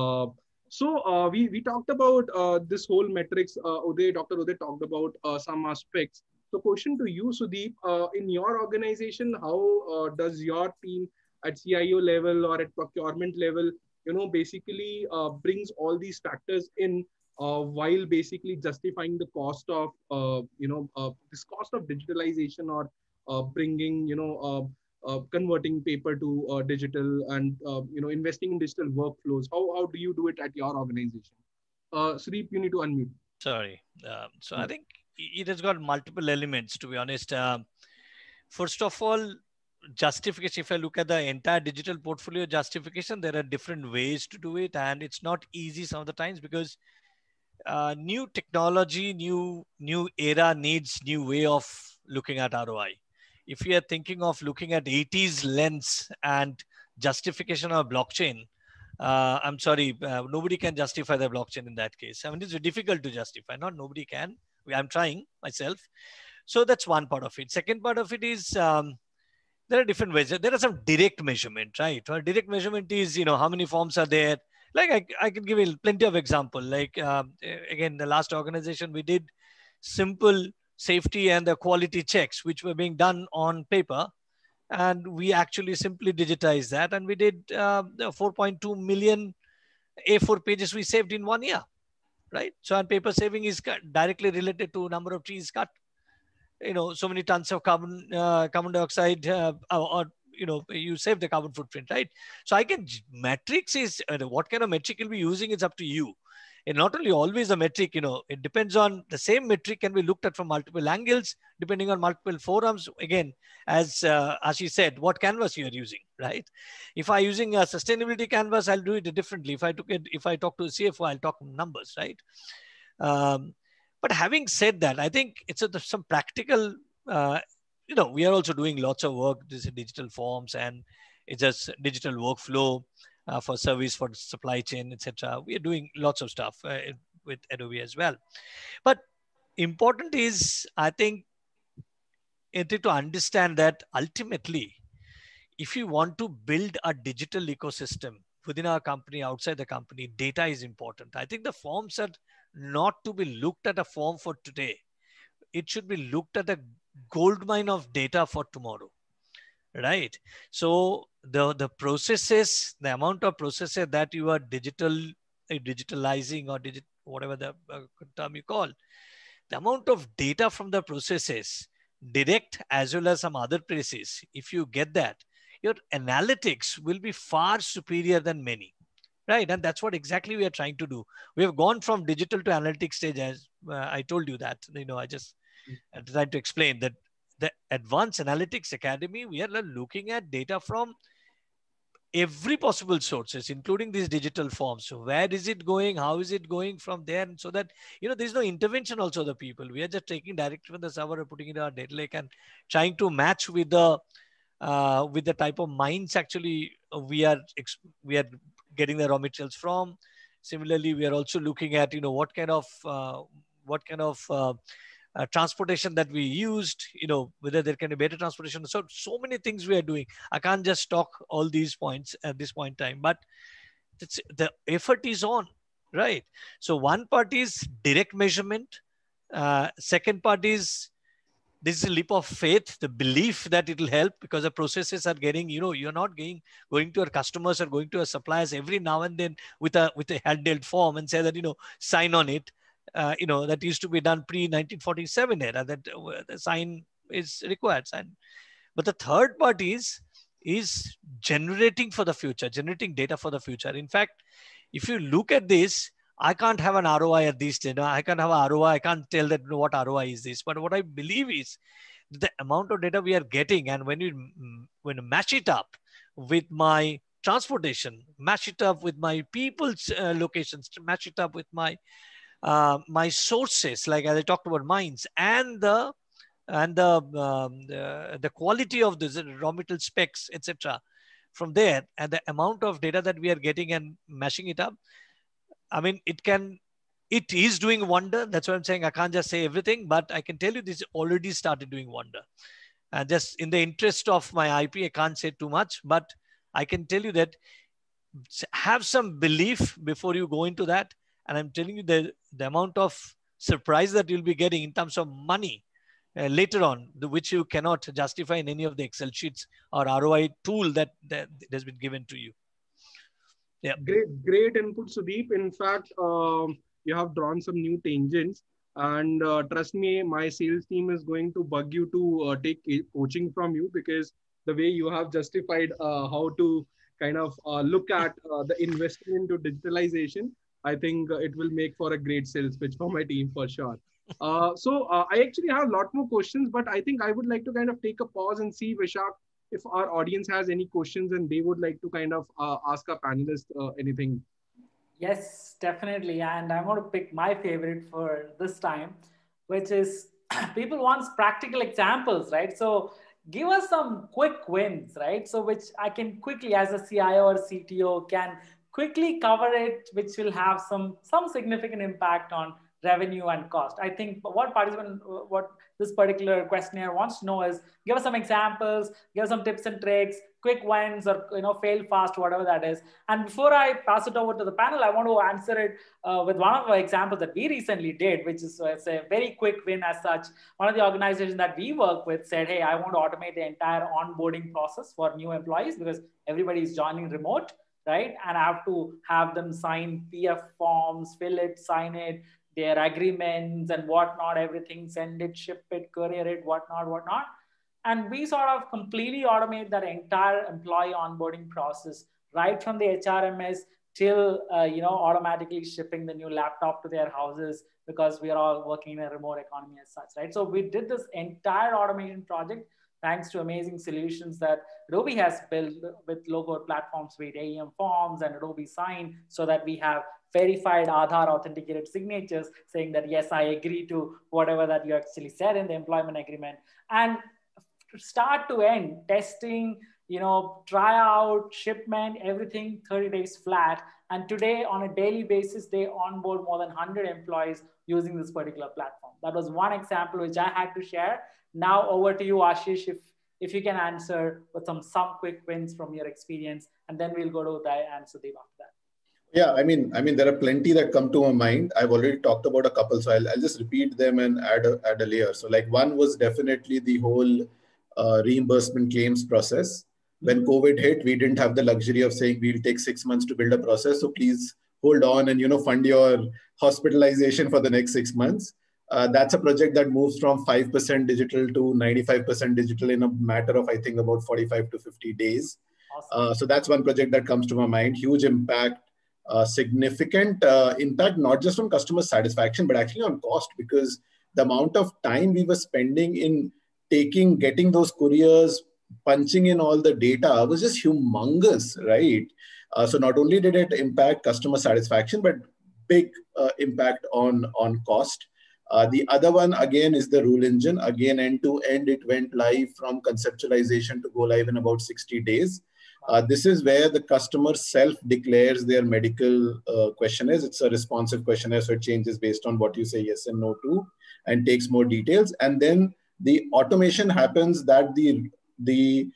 So we talked about this whole metrics. Dr. Uday talked about some aspects. So question to you, Sudeep, in your organization, how does your team at CIO level or at procurement level, basically brings all these factors in while basically justifying the cost of, this cost of digitalization or bringing, converting paper to digital and, investing in digital workflows. How do you do it at your organization? Sudeep, you need to unmute. Sorry. So I think it has got multiple elements, to be honest. First of all, justification. If I look at the entire digital portfolio justification, there are different ways to do it. And it's not easy some of the times because new technology, new era needs new way of looking at ROI. If you are thinking of looking at 80s lens and justification of blockchain, I'm sorry, nobody can justify the blockchain in that case. I mean, it's difficult to justify. Not nobody can. I'm trying myself. So that's one part of it. Second part of it is there are different ways. There are some direct measurement, right? Well, direct measurement is, how many forms are there. Like I can give you plenty of example. Like again, the last organization we did simple safety and the quality checks, which were being done on paper. And we actually simply digitized that. And we did 4.2 million A4 pages we saved in 1 year, right? So on paper saving is directly related to number of trees cut. So many tons of carbon dioxide you save the carbon footprint, right? So metrics is, what kind of metric you'll be using is up to you. It's not only always a metric, it depends on the same metric can be looked at from multiple angles, depending on multiple forums. Again, as Ashish said, what canvas you are using, right? If I'm using a sustainability canvas, I'll do it differently. If I talk to a CFO, I'll talk numbers, right? But having said that, I think it's some practical, we are also doing lots of work, this is digital forms, and it's just digital workflow for service, for supply chain, etc. We are doing lots of stuff with Adobe as well. But important is, I think, to understand that ultimately, if you want to build a digital ecosystem within our company, outside the company, data is important. I think the forms are not to be looked at a form for today. It should be looked at a gold mine of data for tomorrow, right? So the processes, the amount of processes that you are digitalizing or whatever the term you call, the amount of data from the processes, direct as well as some other places, if you get that, your analytics will be far superior than many. Right, and that's what exactly we are trying to do. We have gone from digital to analytics stage, as I told you that. I just tried to explain that the Advanced Analytics Academy, we are looking at data from every possible sources, including these digital forms. So where is it going? How is it going from there? And so that, there's no intervention also the people. We are just taking directly from the server, putting it in our data lake and trying to match with the type of mines actually we are getting the raw materials from. Similarly, we are also looking at, what kind of transportation that we used, whether there can be better transportation. So many things we are doing. I can't just talk all these points at this point in time, but the effort is on, right? So one part is direct measurement. Second part is, this is a leap of faith, the belief that it will help, because the processes are getting, you're not going to our customers or going to our suppliers every now and then with a handheld form and say that, sign on it. That used to be done pre-1947 era, that the sign is required. But the third part is generating for the future, generating data for the future. In fact, if you look at this, I can't have an ROI at this stage. I can't have an ROI. I can't tell that what ROI is this. But what I believe is the amount of data we are getting, and when you match it up with my transportation, match it up with my people's locations, match it up with my my sources, like as I talked about mines, and the quality of the raw material specs, etc. From there, and the amount of data that we are getting and mashing it up, I mean, it is doing wonder. That's what I'm saying. I can't just say everything, but I can tell you this already started doing wonder. And just in the interest of my IP, I can't say too much, but I can tell you that have some belief before you go into that. And I'm telling you the amount of surprise that you'll be getting in terms of money later on, which you cannot justify in any of the Excel sheets or ROI tool that has been given to you. Yeah. Great input, Sudeep. In fact, you have drawn some new tangents, and trust me, my sales team is going to bug you to take coaching from you, because the way you have justified how to kind of look at the investment into digitalization, I think it will make for a great sales pitch for my team for sure. So I actually have a lot more questions, but I think I would like to kind of take a pause and see, Vishak, if our audience has any questions and they would like to kind of ask our panelists anything. Yes, definitely. And I want to pick my favorite for this time, which is people want practical examples, right? So give us some quick wins, right? So which I can quickly, as a CIO or CTO, can quickly cover it, which will have some significant impact on revenue and cost. I think what this particular questionnaire wants to know is, give us some examples, give us some tips and tricks, quick wins, or fail fast, whatever that is. And before I pass it over to the panel, I want to answer it with one of the examples that we recently did, which is it's a very quick win as such. One of the organizations that we work with said, hey, I want to automate the entire onboarding process for new employees because everybody is joining remote, right? And I have to have them sign PF forms, fill it, sign it, their agreements and whatnot, everything, send it, ship it, courier it, whatnot. And we sort of completely automate that entire employee onboarding process, right from the HRMS, till automatically shipping the new laptop to their houses, because we are all working in a remote economy as such, right? So we did this entire automation project thanks to amazing solutions that Adobe has built with low-code platforms with AEM Forms and Adobe Sign, so that we have verified Aadhaar authenticated signatures saying that, yes, I agree to whatever that you actually said in the employment agreement. And start to end, testing, tryout, shipment, everything 30 days flat. And today, on a daily basis, they onboard more than 100 employees using this particular platform. That was one example which I had to share. Now over to you, Ashish, if you can answer with some quick wins from your experience, and then we'll go to Uday and Sudeep after that. Yeah, I mean, there are plenty that come to my mind. I've already talked about a couple, so I'll just repeat them and add a layer. So like one was definitely the whole reimbursement claims process. When COVID hit, we didn't have the luxury of saying we'll take 6 months to build a process. So please hold on and fund your hospitalization for the next 6 months. That's a project that moves from 5% digital to 95% digital in a matter of, I think, about 45 to 50 days. Awesome. So that's one project that comes to my mind. Huge impact. Significant impact, not just on customer satisfaction, but actually on cost, because the amount of time we were spending in getting those couriers, punching in all the data was just humongous, right? So not only did it impact customer satisfaction, but big impact on cost. The other one, again, is the rule engine. Again, end to end, it went live from conceptualization to go live in about 60 days. This is where the customer self-declares their medical questionnaires. It's a responsive questionnaire, so it changes based on what you say yes and no to, and takes more details. And then the automation happens that the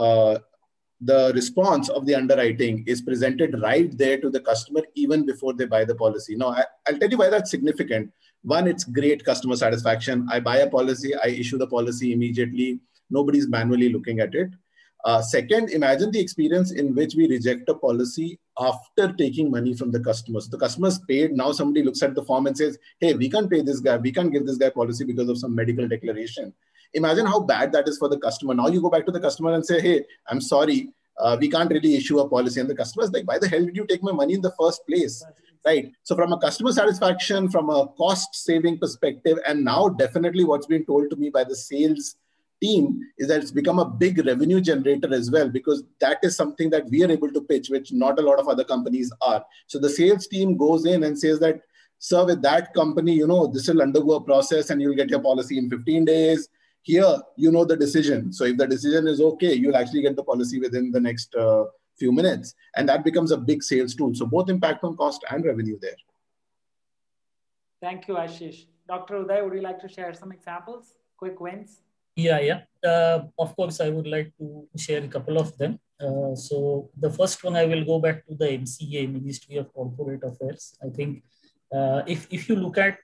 response of the underwriting is presented right there to the customer even before they buy the policy. Now, I'll tell you why that's significant. One, it's great customer satisfaction. I buy a policy, I issue the policy immediately. Nobody's manually looking at it. Second, imagine the experience in which we reject a policy after taking money from the customers. The customer's paid. Now somebody looks at the form and says, hey, we can't pay this guy. We can't give this guy policy because of some medical declaration. Imagine how bad that is for the customer. Now you go back to the customer and say, hey, I'm sorry, we can't really issue a policy. And the customer is like, why the hell did you take my money in the first place? Right. So from a customer satisfaction, from a cost saving perspective, and now definitely what's been told to me by the sales team is that it's become a big revenue generator as well, because that is something that we are able to pitch, which not a lot of other companies are. So the sales team goes in and says that, sir, with that company, this will undergo a process and you'll get your policy in 15 days. Here, the decision. So if the decision is okay, you'll actually get the policy within the next few minutes. And that becomes a big sales tool. So both impact on cost and revenue there. Thank you, Ashish. Dr. Uday, would you like to share some examples, quick wins? Yeah. Of course, I would like to share a couple of them. So the first one, I will go back to the MCA, Ministry of Corporate Affairs. I think if you look at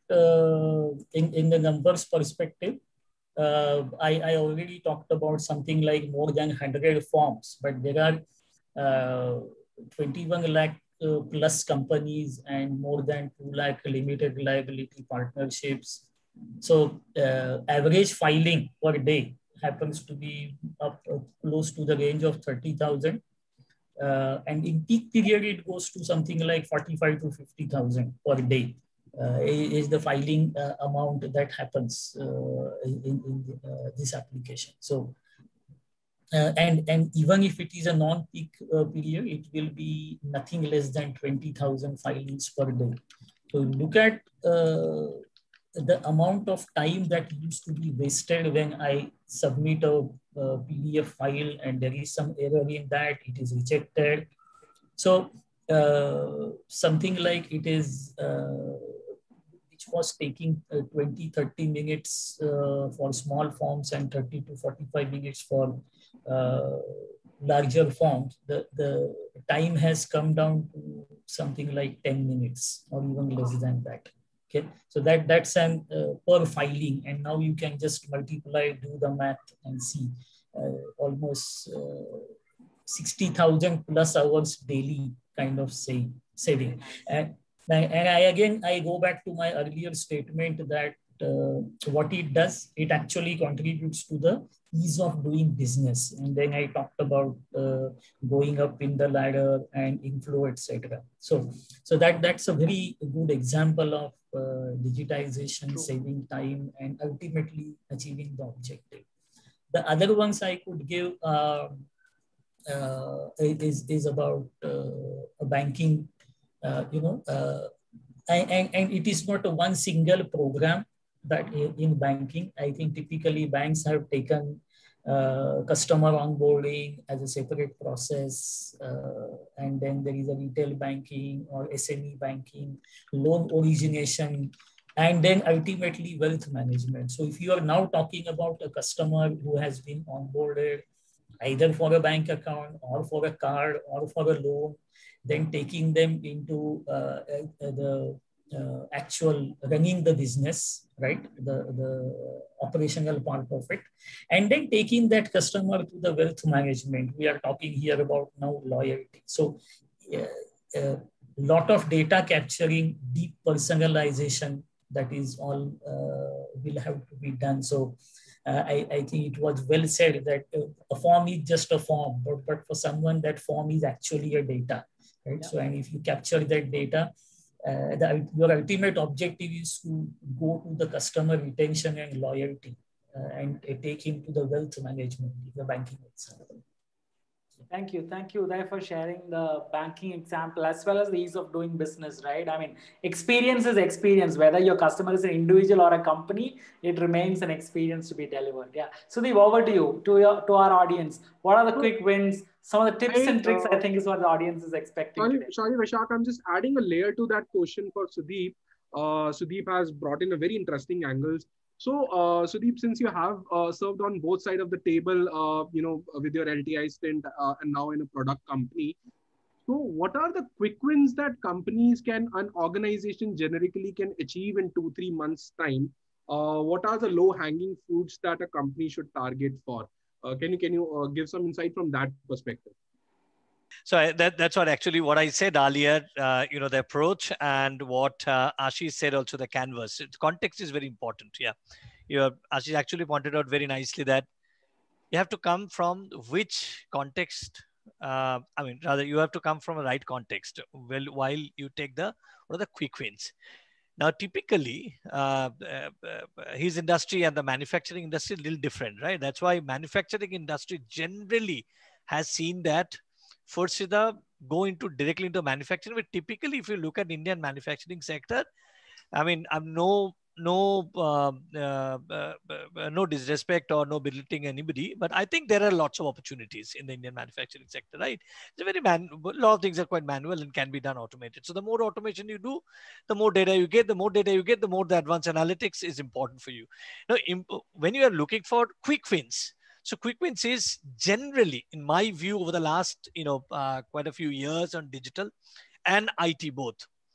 in the numbers perspective, I already talked about something like more than 100 forms, but there are 21 lakh plus companies and more than 2 lakh limited liability partnerships. So average filing per day happens to be up close to the range of 30,000. And in peak period, it goes to something like 45 to 50,000 per day is the filing amount that happens in this application. So, and even if it is a non-peak period, it will be nothing less than 20,000 filings per day. So look at the amount of time that used to be wasted when I submit a PDF file and there is some error in that, it is rejected. So something like it is, which was taking 20-30 minutes for small forms and 30 to 45 minutes for larger forms, the time has come down to something like 10 minutes or even less than that. Okay, so that's an per filing, and now you can just multiply, do the math, and see almost 60,000 plus hours daily kind of saving. And I go back to my earlier statement that what it does, it actually contributes to the ease of doing business. And then I talked about going up in the ladder and inflow, etc. So that's a very good example of digitization, saving time, and ultimately achieving the objective. The other ones I could give is about banking, and it is not a one single program that in banking. I think typically banks have taken customer onboarding as a separate process, and then there is a retail banking or SME banking, loan origination, and then ultimately wealth management. So if you are now talking about a customer who has been onboarded either for a bank account or for a card or for a loan, then taking them into the actual running the business, right? The operational part of it. And then taking that customer to the wealth management. We are talking here about now loyalty. So lot of data capturing, deep personalization, that is all will have to be done. So I think it was well said that a form is just a form, but for someone that form is actually a data, right? Yeah. So, and if you capture that data, your ultimate objective is to go to the customer retention and loyalty and take him to the wealth management, the banking itself. Thank you. Thank you, Uday, for sharing the banking example as well as the ease of doing business, right? I mean, experience is experience. Whether your customer is an individual or a company, it remains an experience to be delivered. Yeah. Sudeep, over to you, to our audience. What are the quick wins? Some of the tips and tricks, I think, is what the audience is expecting today. Sorry, Vaishak, I'm just adding a layer to that question for Sudeep. Sudeep has brought in a very interesting angles. So, Sudeep, since you have served on both sides of the table, with your LTI stint and now in a product company, so what are the quick wins that companies an organization generically can achieve in 2-3 months' time? What are the low-hanging fruits that a company should target for? Can you give some insight from that perspective? So that's what I said earlier, the approach, and what Ashish said also, the canvas. Context is very important. Yeah. Ashish actually pointed out very nicely that you have to come from which context. You have to come from a right context while you take what are the quick wins. Now, typically, his industry and the manufacturing industry is a little different, right? That's why manufacturing industry generally has seen that first is go directly into manufacturing. But typically, if you look at Indian manufacturing sector, I mean, I'm no disrespect or no belittling anybody, but I think there are lots of opportunities in the Indian manufacturing sector, right? It's a lot of things are quite manual and can be done automated. So the more automation you do, the more data you get, the more the advanced analytics is important for you. Now, when you are looking for quick wins, so quick wins is generally, in my view, over the last, quite a few years on digital and IT both.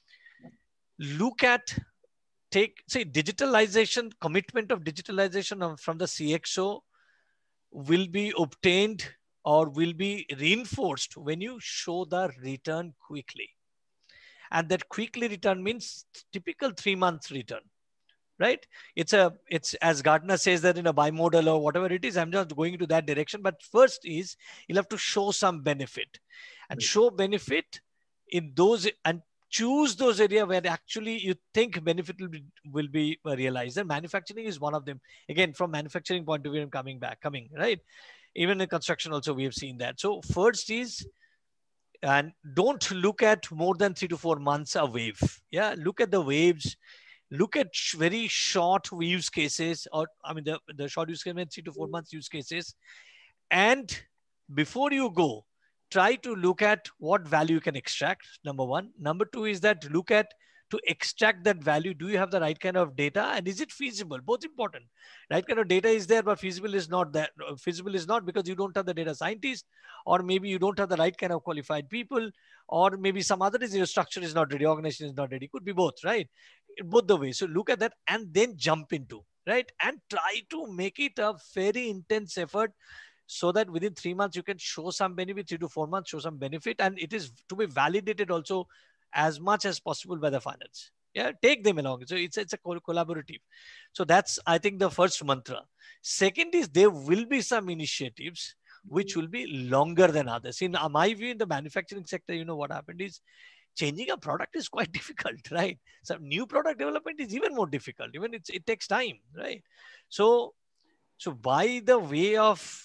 Digitalization, commitment of digitalization from the CXO will be obtained or will be reinforced when you show the return quickly. And that quickly return means typical 3 months return. Right? It's as Gartner says that in a bimodal or whatever it is, I'm just going into that direction. But first is you'll have to show some benefit and show benefit in those and choose those areas where actually you think benefit will be realized. And manufacturing is one of them. Again, from manufacturing point of view, I'm coming, right? Even in construction also, we have seen that. So first is, and don't look at more than 3 to 4 months a wave. Yeah. Look at the waves. Look at very short use cases, or the short use cases, 3 to 4 months use cases. And before you go, try to look at what value you can extract, number one. Number two is that look at, to extract that value, do you have the right kind of data and is it feasible? Both important. Right kind of data is there, but feasible is not there. Feasible is not because you don't have the data scientist, or maybe you don't have the right kind of qualified people, or maybe some other reason your structure is not ready, organization is not ready. Could be both, right? Both the way. So look at that and then jump into, right? And try to make it a very intense effort so that within 3 months you can show some benefit, 3 to 4 months, show some benefit. And it is to be validated also as much as possible by the finance. Yeah, take them along. So it's a collaborative. So that's, I think, the first mantra. Second is there will be some initiatives which will be longer than others. In my view, in the manufacturing sector, you know what happened is changing a product is quite difficult, right? So new product development is even more difficult. Even it takes time, right? So by the way of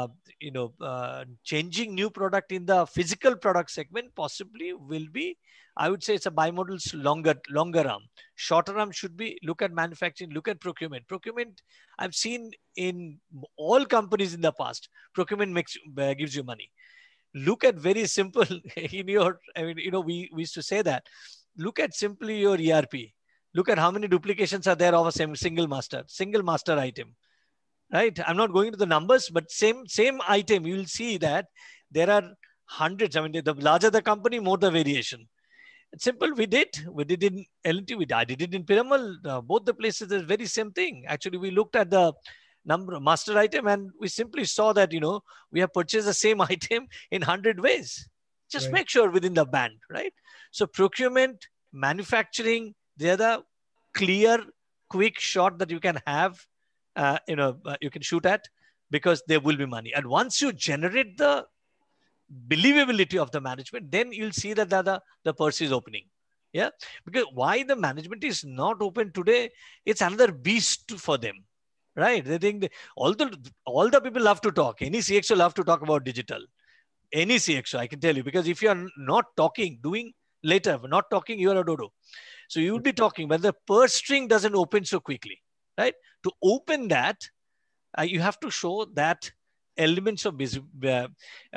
changing new product in the physical product segment, possibly will be, I would say, it's a bimodal longer arm. Shorter arm should be look at manufacturing, look at procurement. Procurement, I've seen in all companies in the past, procurement gives you money. Look at very simple in your, we used to say that. Look at simply your ERP. Look at how many duplications are there of a single master item. Right? I'm not going into the numbers, but same item, you will see that there are hundreds. I mean, the larger the company, more the variation. It's simple. We did in L&T, I did it in Piramal. Both the places, the very same thing. Actually, we looked at the number master item and we simply saw that, we have purchased the same item in 100 ways. Just Right. make sure within the band, right? So procurement, manufacturing, they're the clear, quick shot that you can have. You can shoot at, because there will be money. And once you generate the believability of the management, then you'll see that the purse is opening. Yeah. Because why the management is not open today, it's another beast for them, right? They think all the people love to talk. Any CXO love to talk about digital. Any CXO, I can tell you, because if you are not talking, doing later, not talking, you are a dodo. So you will be talking, but the purse string doesn't open so quickly. Right? To open that, you have to show that elements of believability.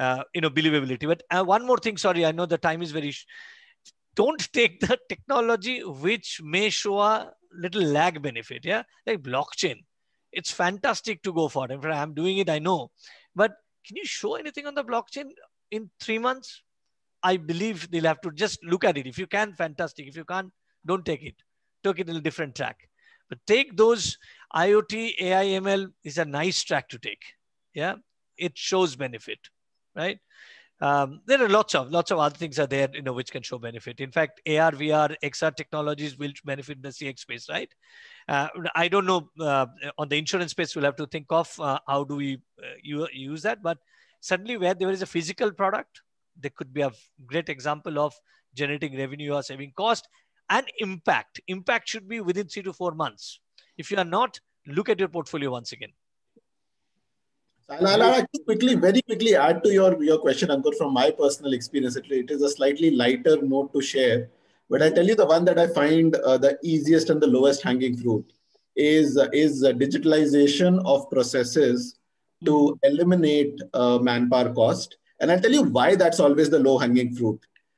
But one more thing, sorry, I know the time is very. Don't take the technology which may show a little lag benefit. Yeah, like blockchain. It's fantastic to go for. In fact, I'm doing it, I know. But can you show anything on the blockchain in 3 months? I believe they'll have to just look at it. If you can, fantastic. If you can't, don't take it. Take it in a different track. But take those IoT, AI, ML is a nice track to take. Yeah, it shows benefit, right? There are lots of other things are there, which can show benefit. In fact, AR, VR, XR technologies will benefit the CX space, right? I don't know on the insurance space. We'll have to think of how do we use that. But suddenly, where there is a physical product, there could be a great example of generating revenue or saving cost. And impact. Impact should be within 3 to 4 months. If you are not, look at your portfolio once again. I'll actually very quickly add to your question, Ankur, from my personal experience. It is a slightly lighter note to share. But I tell you, the one that I find the easiest and the lowest hanging fruit is digitalization of processes to eliminate manpower cost. And I'll tell you why that's always the low hanging fruit.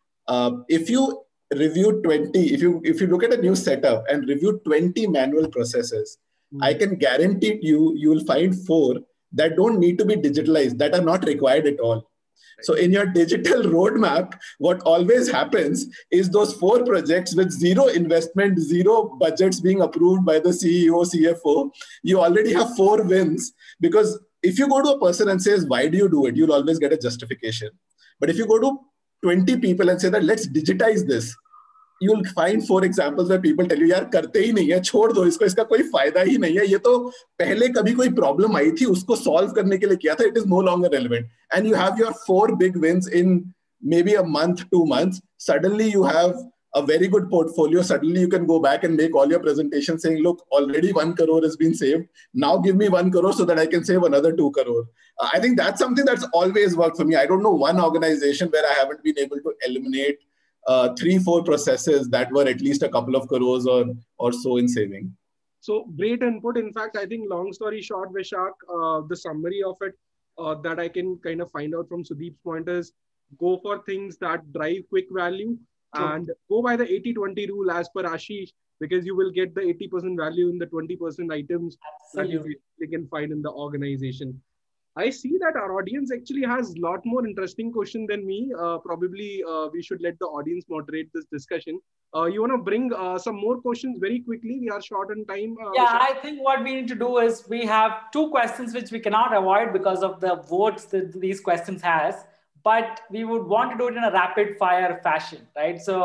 If you review 20, if you look at a new setup and review 20 manual processes, I can guarantee you will find 4 that don't need to be digitalized, that are not required at all. So in your digital roadmap, what always happens is those 4 projects with 0 investment, 0 budgets being approved by the CEO, CFO, you already have 4 wins. Because if you go to a person and says, why do you do it? You'll always get a justification. But if you go to 20 people and say that let's digitize this, you'll find 4 examples where people tell you, यार करते ही नहीं है, छोड़ दो इसको, इसका कोई फायदा ही नहीं है, ये तो पहले कभी कोई प्रॉब्लम आई थी उसको सॉल्व करने के लिए किया था, it is no longer relevant. And you have your 4 big wins in maybe a month, 2 months. Suddenly you have a very good portfolio. Suddenly you can go back and make all your presentations saying, look, already 1 crore has been saved. Now give me 1 crore so that I can save another 2 crore. I think that's something that's always worked for me. I don't know one organization where I haven't been able to eliminate 3-4 processes that were at least a couple of crores or so in saving. So great input. In fact, I think long story short, Vishak, the summary of it that I can kind of find out from Sudeep's point is go for things that drive quick value and go by the 80-20 rule as per Ashish, because you will get the 80% value in the 20% items that you can find in the organization. I see that our audience actually has a lot more interesting question than me. Probably we should let the audience moderate this discussion. You want to bring some more questions very quickly? We are short on time. Yeah, I think what we need to do is we have 2 questions which we cannot avoid because of the votes that these questions has, but we would want to do it in a rapid fire fashion, right? So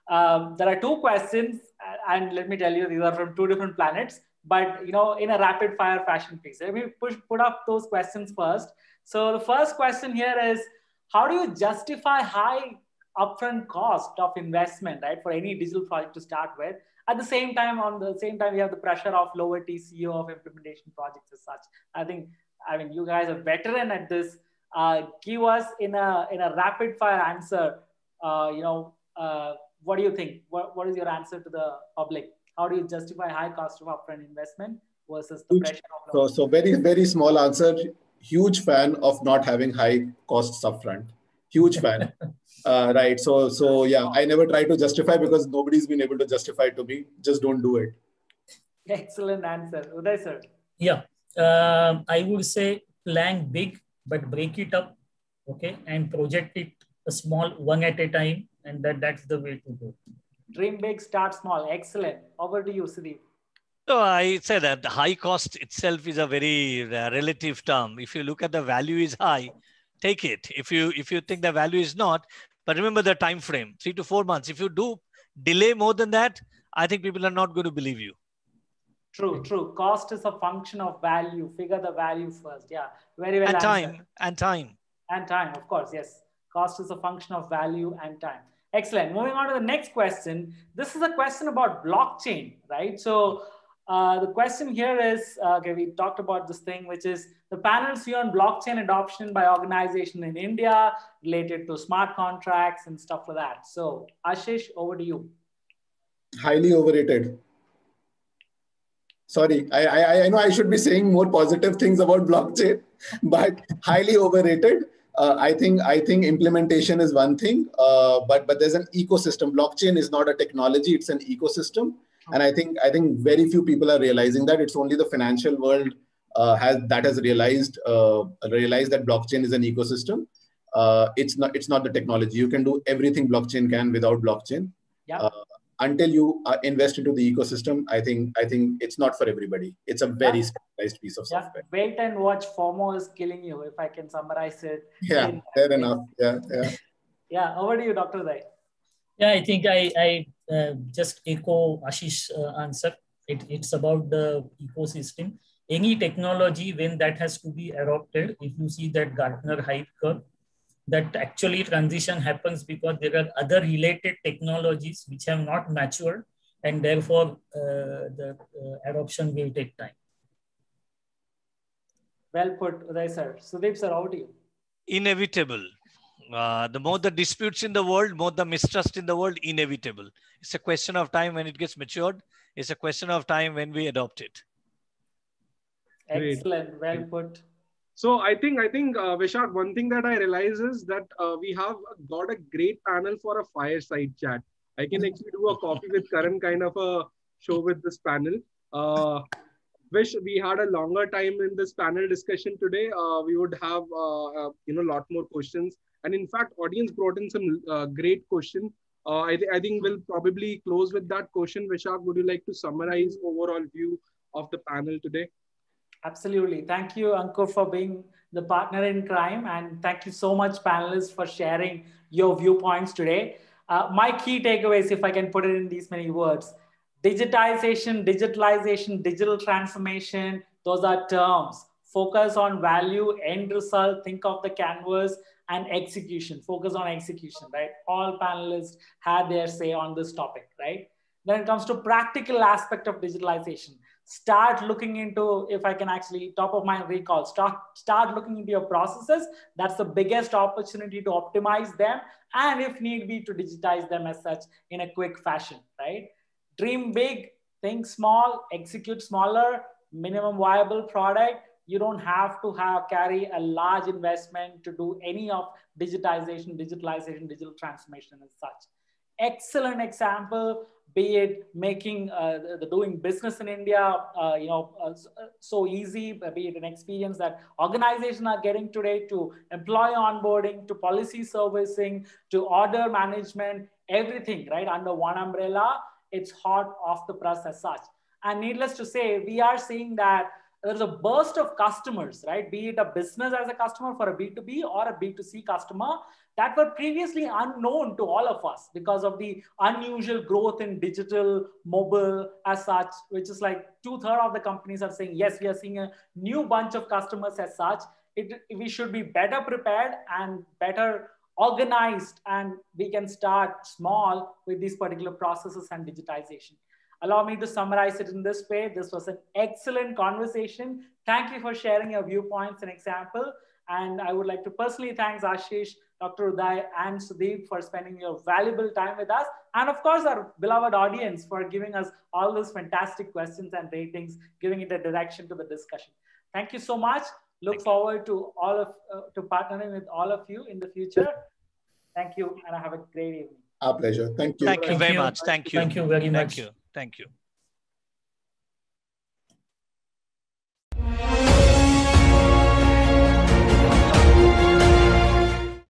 There are two questions, and let me tell you, these are from two different planets, but in a rapid fire fashion, please. Let me put up those questions first. So the first question here is, how do you justify high upfront cost of investment, right, for any digital project to start with? At the same time, we have the pressure of lower TCO of implementation projects as such. I mean, you guys are veteran at this. Give us in a rapid fire answer. What do you think? What is your answer to the public? How do you justify high cost of upfront investment versus the pressure of lower? So very, very small answer. Huge fan of not having high costs upfront. Huge fan. Right. So yeah, I never try to justify because nobody's been able to justify it to me. Just don't do it. Excellent answer. Uday sir. Yeah. I would say plan big, but break it up. Okay. And project it a small, one at a time. And that's the way to go. Dream big, start small. Excellent. Over to you, Sudeep. So I say that the high cost itself is a very relative term. If you look at the value is high, take it. If you think the value is not, but remember the time frame, 3 to 4 months. If you do delay more than that, I think people are not going to believe you. True. Cost is a function of value. Figure the value first. Yeah, very well. And time. Of course, yes. Cost is a function of value and time. Excellent. Moving on to the next question. This is a question about blockchain, right? So the question here is, okay, we talked about this thing, which is the panel's view on blockchain adoption by organization in India related to smart contracts and stuff like that. So Ashish, over to you. Highly overrated. Sorry, I know I should be saying more positive things about blockchain, but highly overrated. I think implementation is one thing, but there's an ecosystem. Blockchain is not a technology; it's an ecosystem, and I think very few people are realizing that. It's only the financial world has realized that blockchain is an ecosystem. It's not the technology. You can do everything blockchain can without blockchain. Yeah. Until you invest into the ecosystem, I think it's not for everybody. It's a very specialized piece of software. Wait and watch. FOMO is killing you, if I can summarize it. Yeah, fair enough. Yeah. Yeah, over to you, Dr. Uday. Yeah, I think I just echo Ashish's answer. It's about the ecosystem. Any technology, when that has to be adopted, if you see that Gartner hype curve, that actually transition happens because there are other related technologies which have not matured, and therefore the adoption will take time. Well put, Uday sir. Sudeep sir, over to you. Inevitable. The more the disputes in the world, more the mistrust in the world, inevitable. It's a question of time when it gets matured. It's a question of time when we adopt it. Excellent. Well put. So I think Vishak, one thing that I realize is that we have got a great panel for a fireside chat. I can actually do a coffee with Karan kind of a show with this panel. Wish we had a longer time in this panel discussion today. We would have a lot more questions. And in fact, audience brought in some great question. I think we'll probably close with that question. Vishak, would you like to summarize overall view of the panel today? Absolutely. Thank you, Ankur, for being the partner in crime. And thank you so much, panelists, for sharing your viewpoints today. My key takeaways, if I can put it in these many words: digitization, digitalization, digital transformation, those are terms. Focus on value, end result, think of the canvas, and execution. Focus on execution, right? All panelists had their say on this topic, right? Then it comes to practical aspect of digitalization. Start looking into, if I can actually top of mind recall, start looking into your processes. That's the biggest opportunity to optimize them, and if need be, to digitize them as such in a quick fashion, right? Dream big, think small, execute smaller, minimum viable product. You don't have to carry a large investment to do any of digitization, digital transformation as such. Excellent example, be it making doing business in India, so easy, be it an experience that organizations are getting today, to employee onboarding, to policy servicing, to order management, everything, right, under one umbrella. It's hot off the press as such. And needless to say, we are seeing that there's a burst of customers, right? Be it a business as a customer for a B2B or a B2C customer that were previously unknown to all of us because of the unusual growth in digital mobile as such, which is like 2/3 of the companies are saying, yes, we are seeing a new bunch of customers as such. We should be better prepared and better organized, and we can start small with these particular processes and digitization. Allow me to summarize it in this way. This was an excellent conversation. Thank you for sharing your viewpoints and example. And I would like to personally thank Ashish, Dr. Uday, and Sudeep for spending your valuable time with us. And of course, our beloved audience for giving us all those fantastic questions and ratings, giving it a direction to the discussion. Thank you so much. Look forward to partnering with all of you in the future. Thank you, and have a great evening. Our pleasure. Thank you. Thank you very much. Thank you. Thank you very much. Thank you. Thank you.